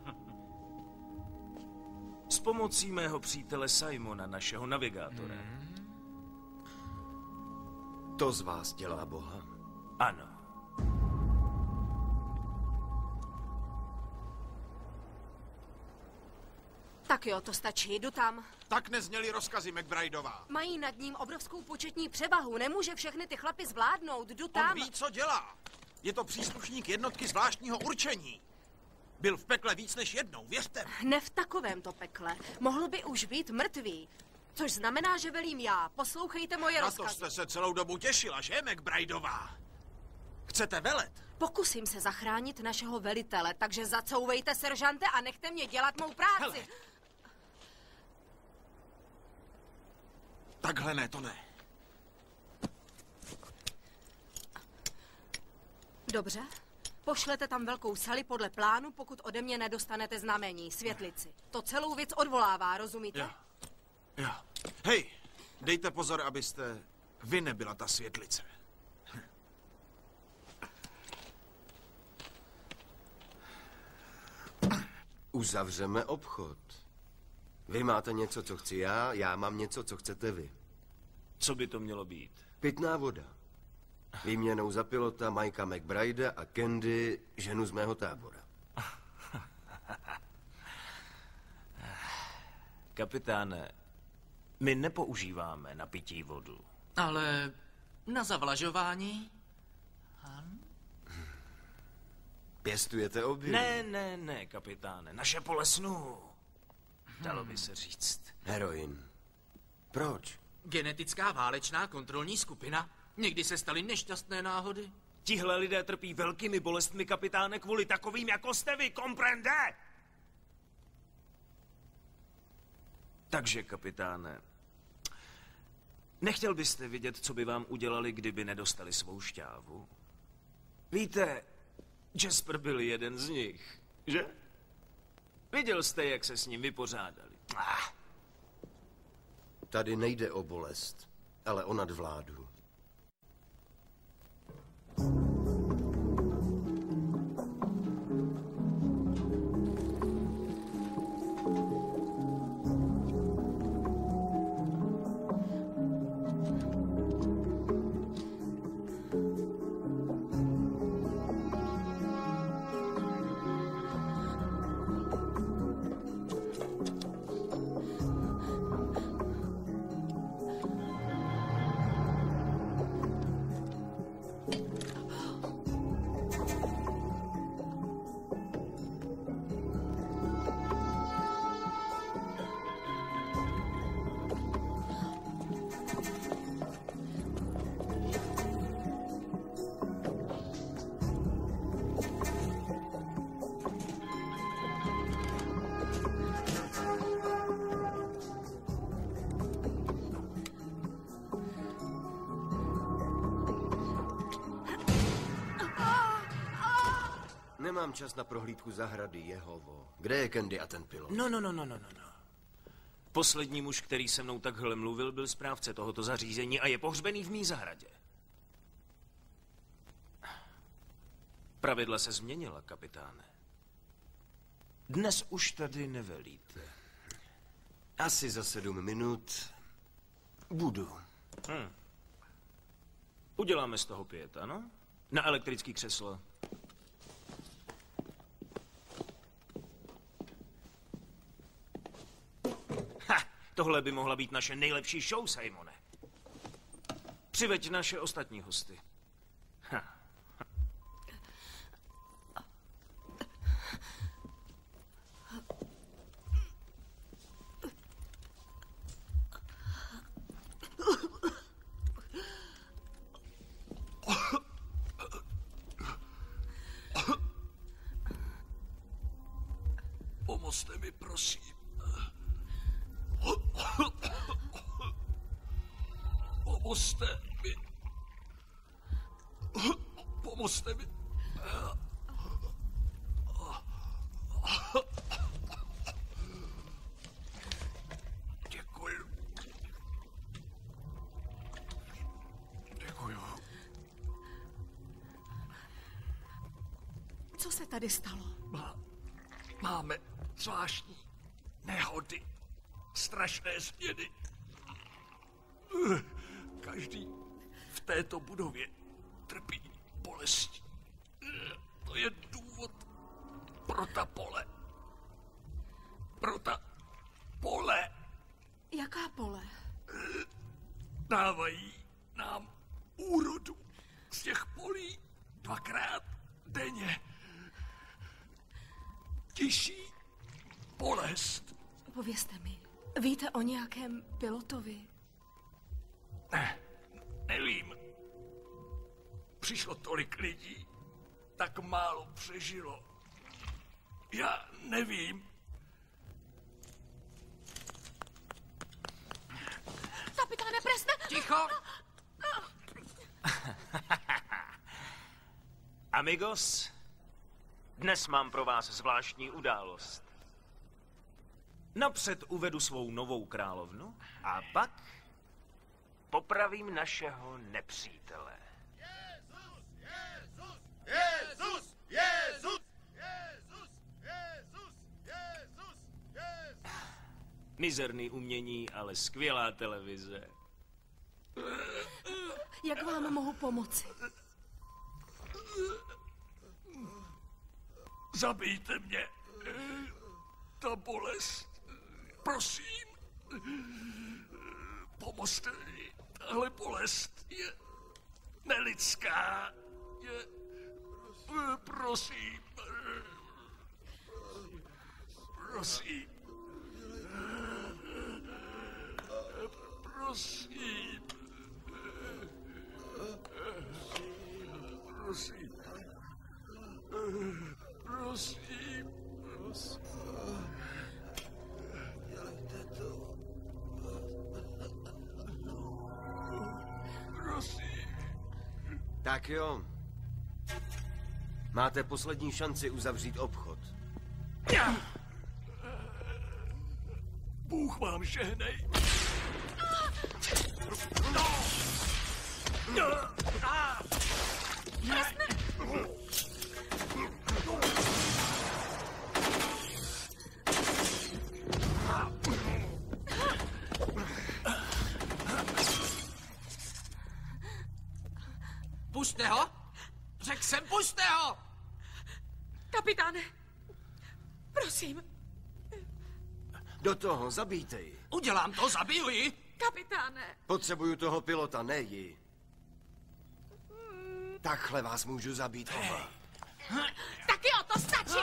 S pomocí mého přítele Simona, našeho navigátora. To z vás dělá Boha? Ano. Tak jo, to stačí, jdu tam. Tak nezněly rozkazy, McBrideová. Mají nad ním obrovskou početní převahu, nemůže všechny ty chlapy zvládnout, jdu tam. On ví, co dělá. Je to příslušník jednotky zvláštního určení. Byl v pekle víc než jednou, věřte mi. Ne v takovémto pekle. Mohl by už být mrtvý. Což znamená, že velím já. Poslouchejte moje rozkazy. Na to jste se celou dobu těšila, že, McBrideová? Chcete velet? Pokusím se zachránit našeho velitele, takže zacouvejte, seržante, a nechte mě dělat mou práci. Hele. Takhle ne, to ne. Dobře. Pošlete tam velkou sali podle plánu, pokud ode mě nedostanete znamení, světlici. To celou věc odvolává, rozumíte? Jo. Hej, dejte pozor, abyste vy nebyla ta světlice. Uzavřeme obchod. Vy máte něco, co chci já mám něco, co chcete vy. Co by to mělo být? Pitná voda. Výměnou za pilota Mikea McBride a Candy, ženu z mého tábora. Kapitáne, my nepoužíváme na pití vodu. Ale na zavlažování? Pěstujete obě? Ne, kapitáne, naše pole snů. Dalo by se říct. Heroin. Proč? Genetická válečná kontrolní skupina. Někdy se staly nešťastné náhody. Tihle lidé trpí velkými bolestmi, kapitáne, kvůli takovým, jako jste vy, komprende? Takže, kapitáne, nechtěl byste vidět, co by vám udělali, kdyby nedostali svou šťávu? Víte, Jasper byl jeden z nich, že? Viděl jste, jak se s ním vypořádali. Tady nejde o bolest, ale o nadvládu. Nemám čas na prohlídku zahrady, Jehovo. Kde je Candy a ten pilot? No. Poslední muž, který se mnou takhle mluvil, byl správce tohoto zařízení a je pohřbený v mý zahradě. Pravidla se změnila, kapitáne. Dnes už tady nevelíte. Asi za 7 minut budu. Uděláme z toho 5, ano? Na elektrický křeslo. Tohle by mohla být naše nejlepší show, Simone. Přiveď naše ostatní hosty. Pomozte mi, prosím. Pomozte mi. Pomozte mi. Děkuju. Děkuju. Co se tady stalo? Máme zvláštní nehody, strašné změny. Každý v této budově trpí bolestí. To je důvod pro ta pole. Pro ta pole. Jaká pole? Dávají nám úrodu z těch polí 2krát denně. Tiší bolest. Povězte mi, víte o nějakém pilotovi? Ne, nevím. Přišlo tolik lidí, tak málo přežilo. Já nevím. Kapitáne Presne! Ticho! Amigos, dnes mám pro vás zvláštní událost. Napřed uvedu svou novou královnu a pak popravím našeho nepřítele. Jezus! Mizerný umění, ale skvělá televize. Jak vám mohu pomoci? Zabijte mě. Ta bolest. Prosím. Pomozte mi. Tahle bolest je nelidská. Je... Prosím. Prosím. Prosím. Prosím. Prosím. Dělejte to. Prosím. Tak jo. Máte poslední šanci uzavřít obchod. Bůh vám žehnej. Pusťte ho! Řekl jsem, pusťte ho! Kapitáne, prosím. Do toho, zabijte ji. Udělám to, zabiju ji. Kapitáne. Potřebuju toho pilota, ne ji. Takhle vás můžu zabít oba. Tak jo, to stačí.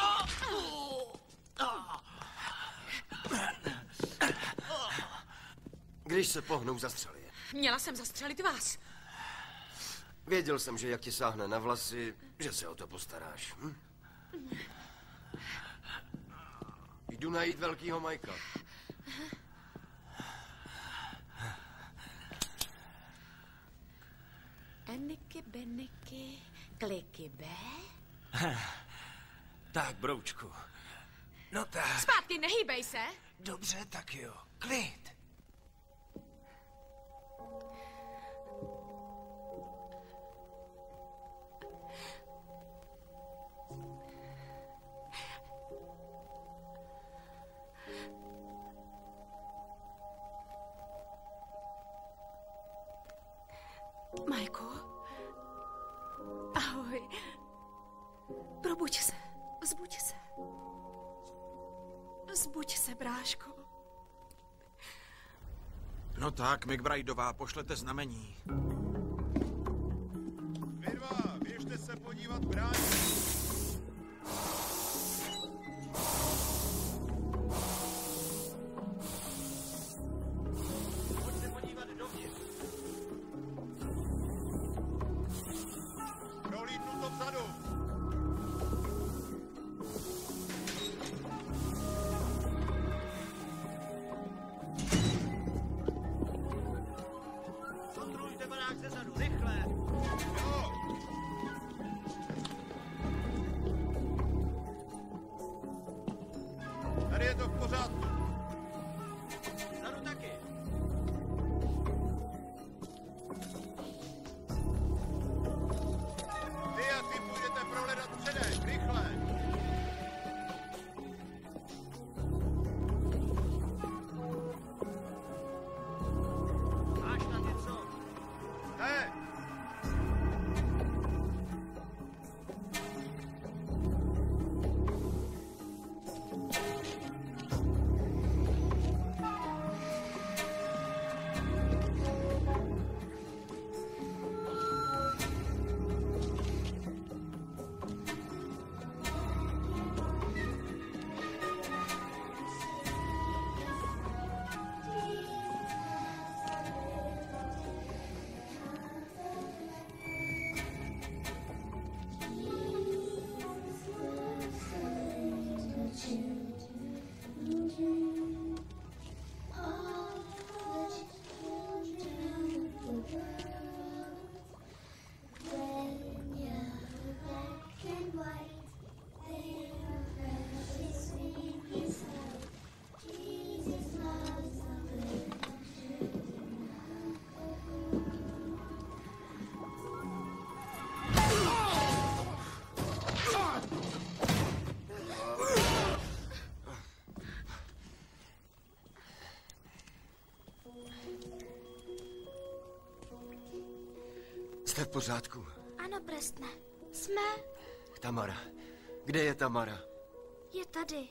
Když se pohnou, zastřeli je. Měla jsem zastřelit vás. Věděl jsem, že jak ti sáhne na vlasy, že se o to postaráš. Jdu najít velkýho Majka. Eniky, beniky, kliky, be. Tak, broučku. No tak. Zpátky, nehýbej se. Dobře, tak jo. Klid. Majku? Ahoj. Probuď se. Vzbuď se. Vzbuď se, bráško. No tak, McBrideová, pošlete znamení. Vy dva, běžte se podívat bráně. Pojďte podívat dovnitř. Prohlídnu to vzadu. Kontrolujte barák zezadu, rychle. Jo. Tady je to v pořádku. Zadu taky. Ty a ty půjdete prohledat předek, rychle. Máš tam něco? Ne. Jste v pořádku? Ano, Prestne. Jsme. Tamara. Kde je Tamara? Je tady.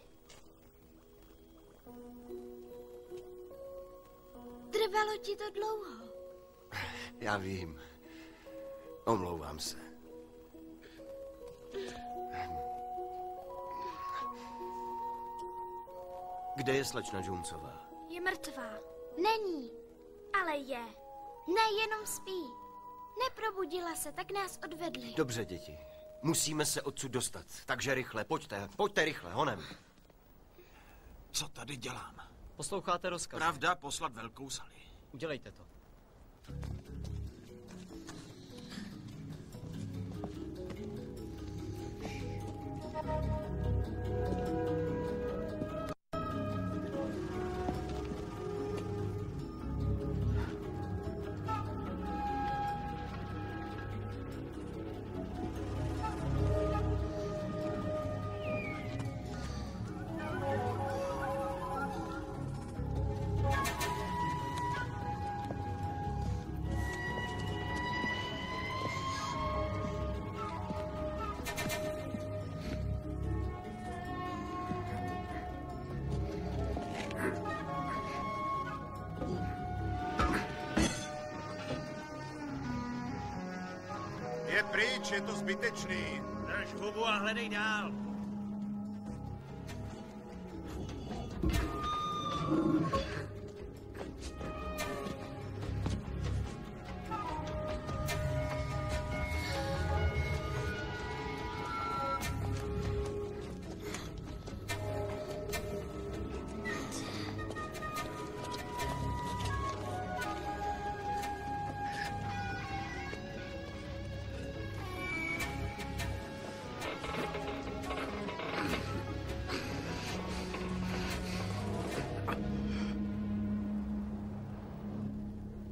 Trvalo ti to dlouho. Já vím. Omlouvám se. Kde je slečna Jonesová? Je mrtvá. Není. Ale je. Nejenom spí. Neprobudila se, tak nás odvedli. Dobře, děti. Musíme se odsud dostat. Takže rychle, pojďte. Pojďte rychle, honem. Co tady dělám? Posloucháte rozkaz. Pravda, poslat velkou Sally. Udělejte to. Je pryč, je to zbytečný. Drž hubu a hledej dál.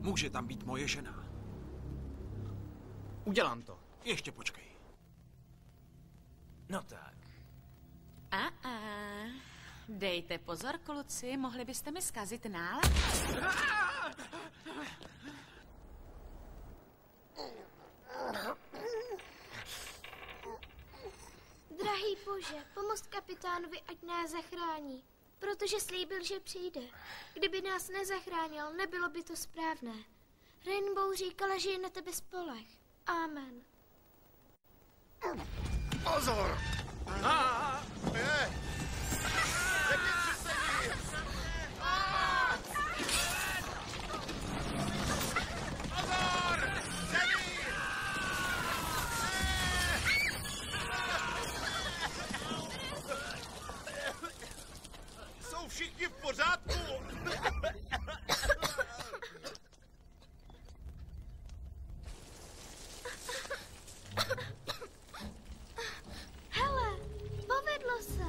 Může tam být moje žena. Udělám to. Ještě počkej. No tak. Dejte pozor, kluci, mohli byste mi zkazit náladu. Drahý Bože, pomoz kapitánovi, ať nás zachrání, protože slíbil, že přijde. Kdyby nás nezachránil, nebylo by to správné. Rainbow říkala, že je na tebe spoleh. Amen. Pozor! Je! Řekni přistení! Pozor! Zemí! Jsou všichni v pořádku? Hele, povedlo se.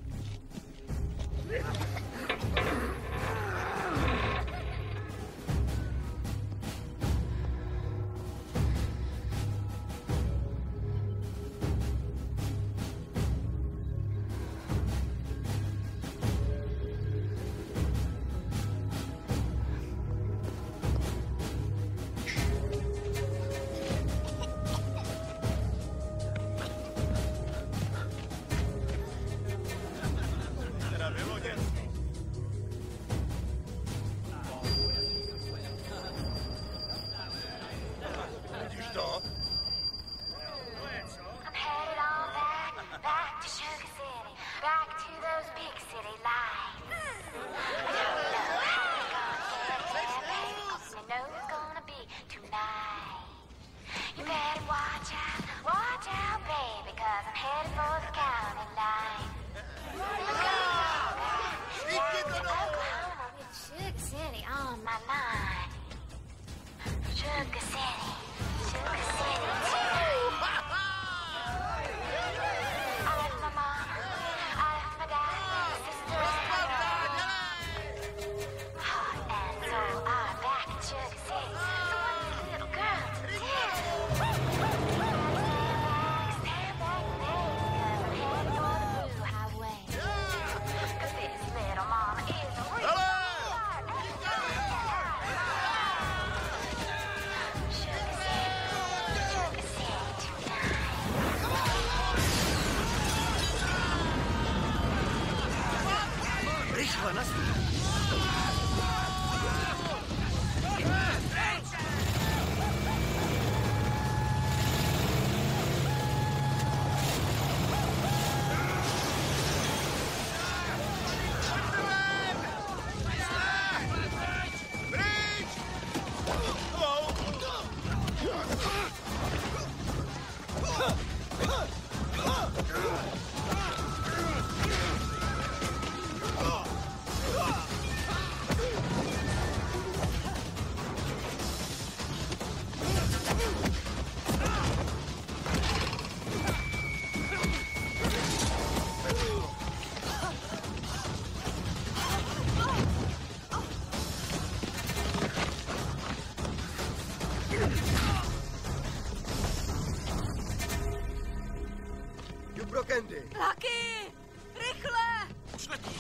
Lucky! Rychle! Už letí.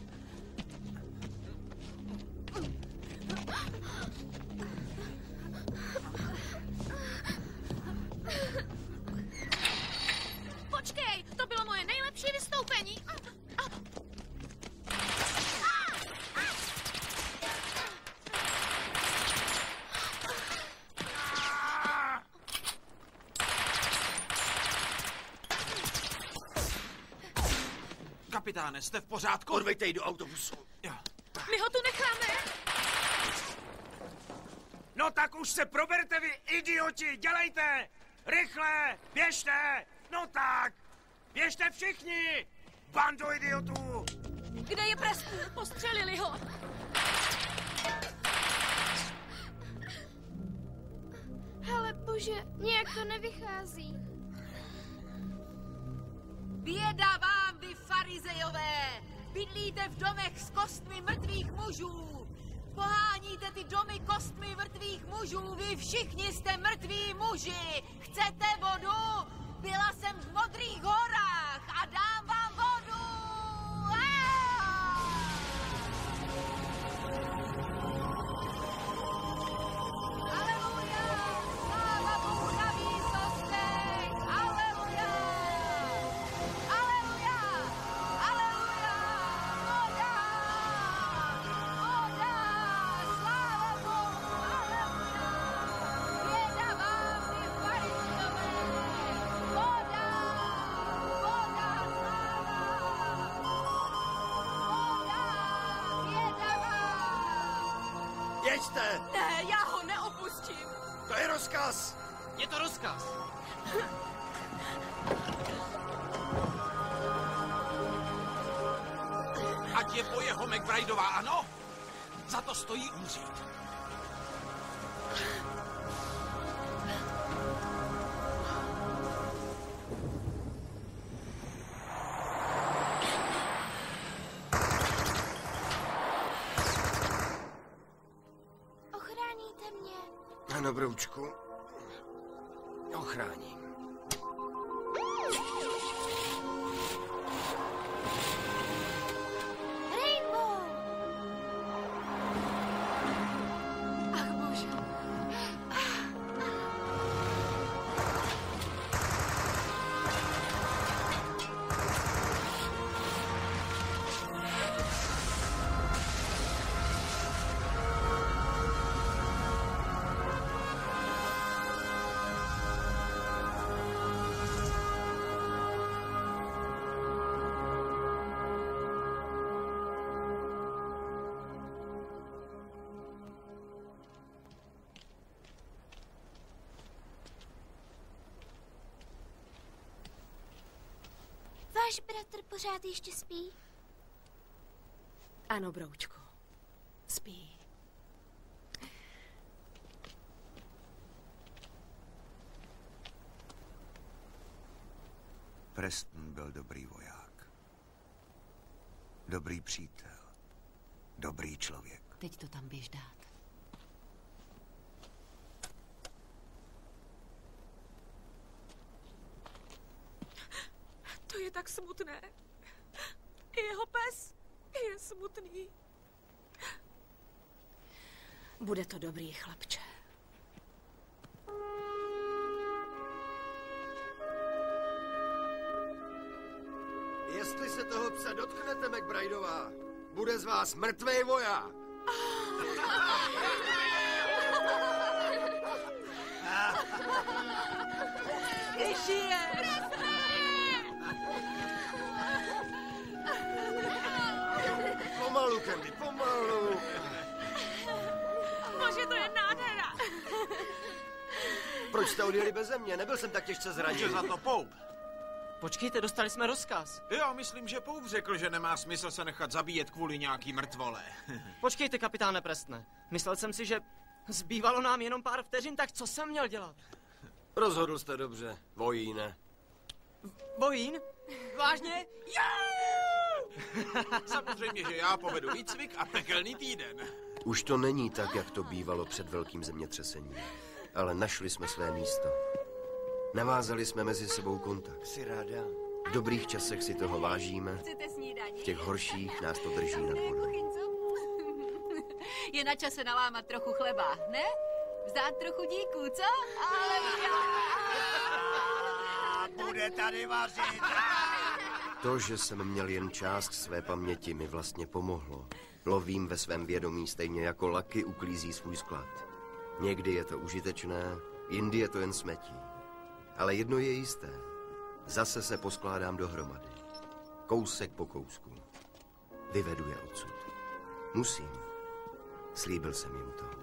Počkej, to bylo moje nejlepší vystoupení. Kapitáne, jste v pořádku? Odveďte ji do autobusu. Jo. My ho tu necháme. No tak už se proberte vy, idioti, dělejte! Rychle, běžte! No tak, běžte všichni! Bando idiotů! Kde je Preston? Postřelili ho. Hele, Bože, nějak to nevychází. Běda vám, vy farizejové! Bydlíte v domech s kostmi mrtvých mužů! Poháníte ty domy kostmi mrtvých mužů, vy všichni jste mrtví muži. Chcete vodu? Byla jsem v Modrých horách a dám vám vodu. Aleluja, sláva Bohu na výsostech. Aleluja, aleluja, aleluja. Voda, voda, sláva Bohu, aleluja. Běda vám, ty farizové. Voda, voda, sláva. Voda, běda vám. Jeďte! Ne, já ho neopustím. To je rozkaz! Je to rozkaz. Ať je po jeho McBrideová, ano? Za to stojí umřít. Ochráníte mě. Ano, broučku. Ochráním. Rainbow! Ach bože. Váš bratr pořád ještě spí? Ano, broučku. Spí. Preston byl dobrý voják. Dobrý přítel. Dobrý člověk. Teď to tam běž dát. To je tak smutné. I jeho pes je smutný. Bude to dobrý, chlapče. Jestli se toho psa dotknete, McBrideová, bude z vás mrtvej voják. Ty žiješ! Pomalu, Candy, pomalu. Bože, to je nádhera. Proč jste odjeli beze mě? Nebyl jsem tak těžce zraněn. Může za to Poup. Počkejte, dostali jsme rozkaz. Já myslím, že Poup řekl, že nemá smysl se nechat zabíjet kvůli nějaký mrtvole. Počkejte, kapitáne Prestne. Myslel jsem si, že zbývalo nám jenom pár vteřin, tak co jsem měl dělat? Rozhodl jste dobře, vojíne. Vojín? Vážně? Samozřejmě, že já povedu výcvik a pekelný týden. Už to není tak, jak to bývalo před velkým zemětřesením. Ale našli jsme své místo. Navázali jsme mezi sebou kontakt. Jsi ráda? V dobrých časech si toho vážíme, Chcete snídaní? v těch horších nás to drží nad vodou. Je na čase nalámat trochu chleba, ne? Vzdát trochu díků, co? Ale Bude tady vařit. To, že jsem měl jen část své paměti, mi vlastně pomohlo. Lovím ve svém vědomí stejně jako Lucky uklízí svůj sklad. Někdy je to užitečné, jindy je to jen smetí. Ale jedno je jisté. Zase se poskládám dohromady. Kousek po kousku. Vyvedu je odsud. Musím. Slíbil jsem jim to.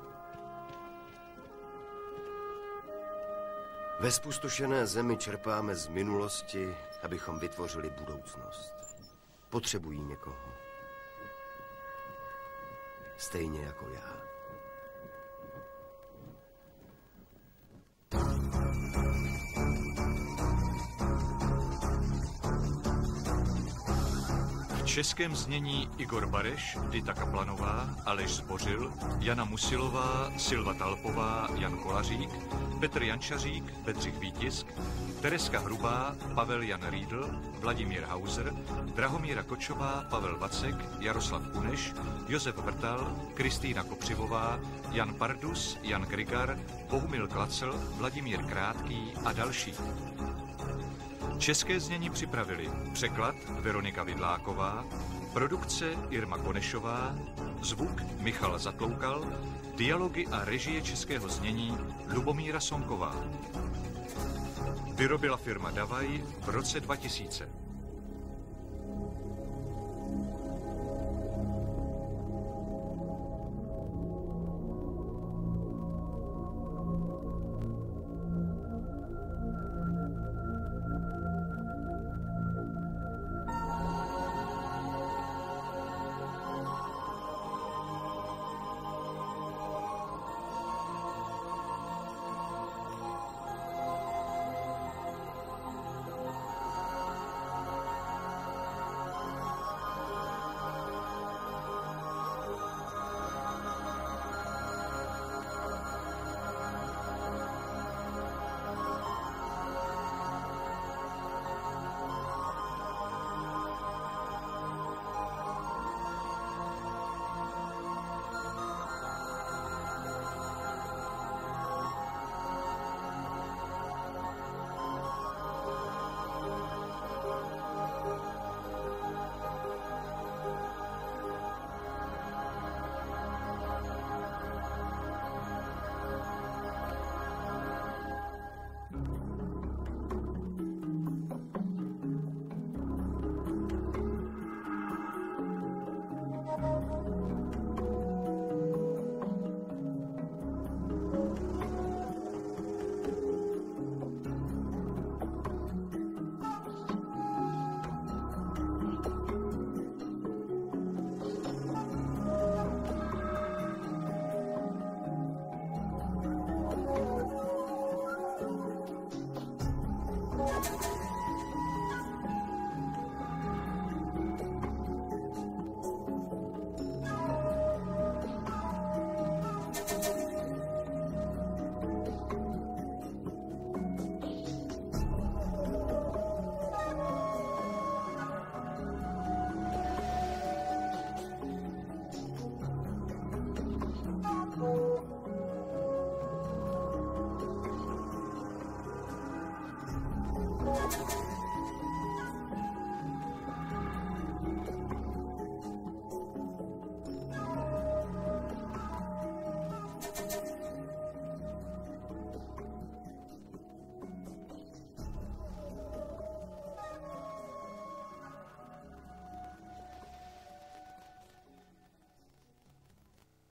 Ve zpustošené zemi čerpáme z minulosti, abychom vytvořili budoucnost. Potřebují někoho. Stejně jako já. českém znění Igor Bareš, Dita Kaplanová, Aleš Zbořil, Jana Musilová, Silva Talpová, Jan Kolařík, Petr Jančařík, Bedřich Vítisk, Tereska Hrubá, Pavel Jan Riedl, Vladimír Hauser, Drahomíra Kočová, Pavel Vacek, Jaroslav Kuneš, Josef Vrtal, Kristýna Kopřivová, Jan Pardus, Jan Grigar, Bohumil Klacel, Vladimír Krátký a další. České znění připravili překlad Veronika Vidláková, produkce Irma Konešová, zvuk Michal Zatloukal, dialogy a režie českého znění Lubomíra Sonková. Vyrobila firma Davaj v roce 2000.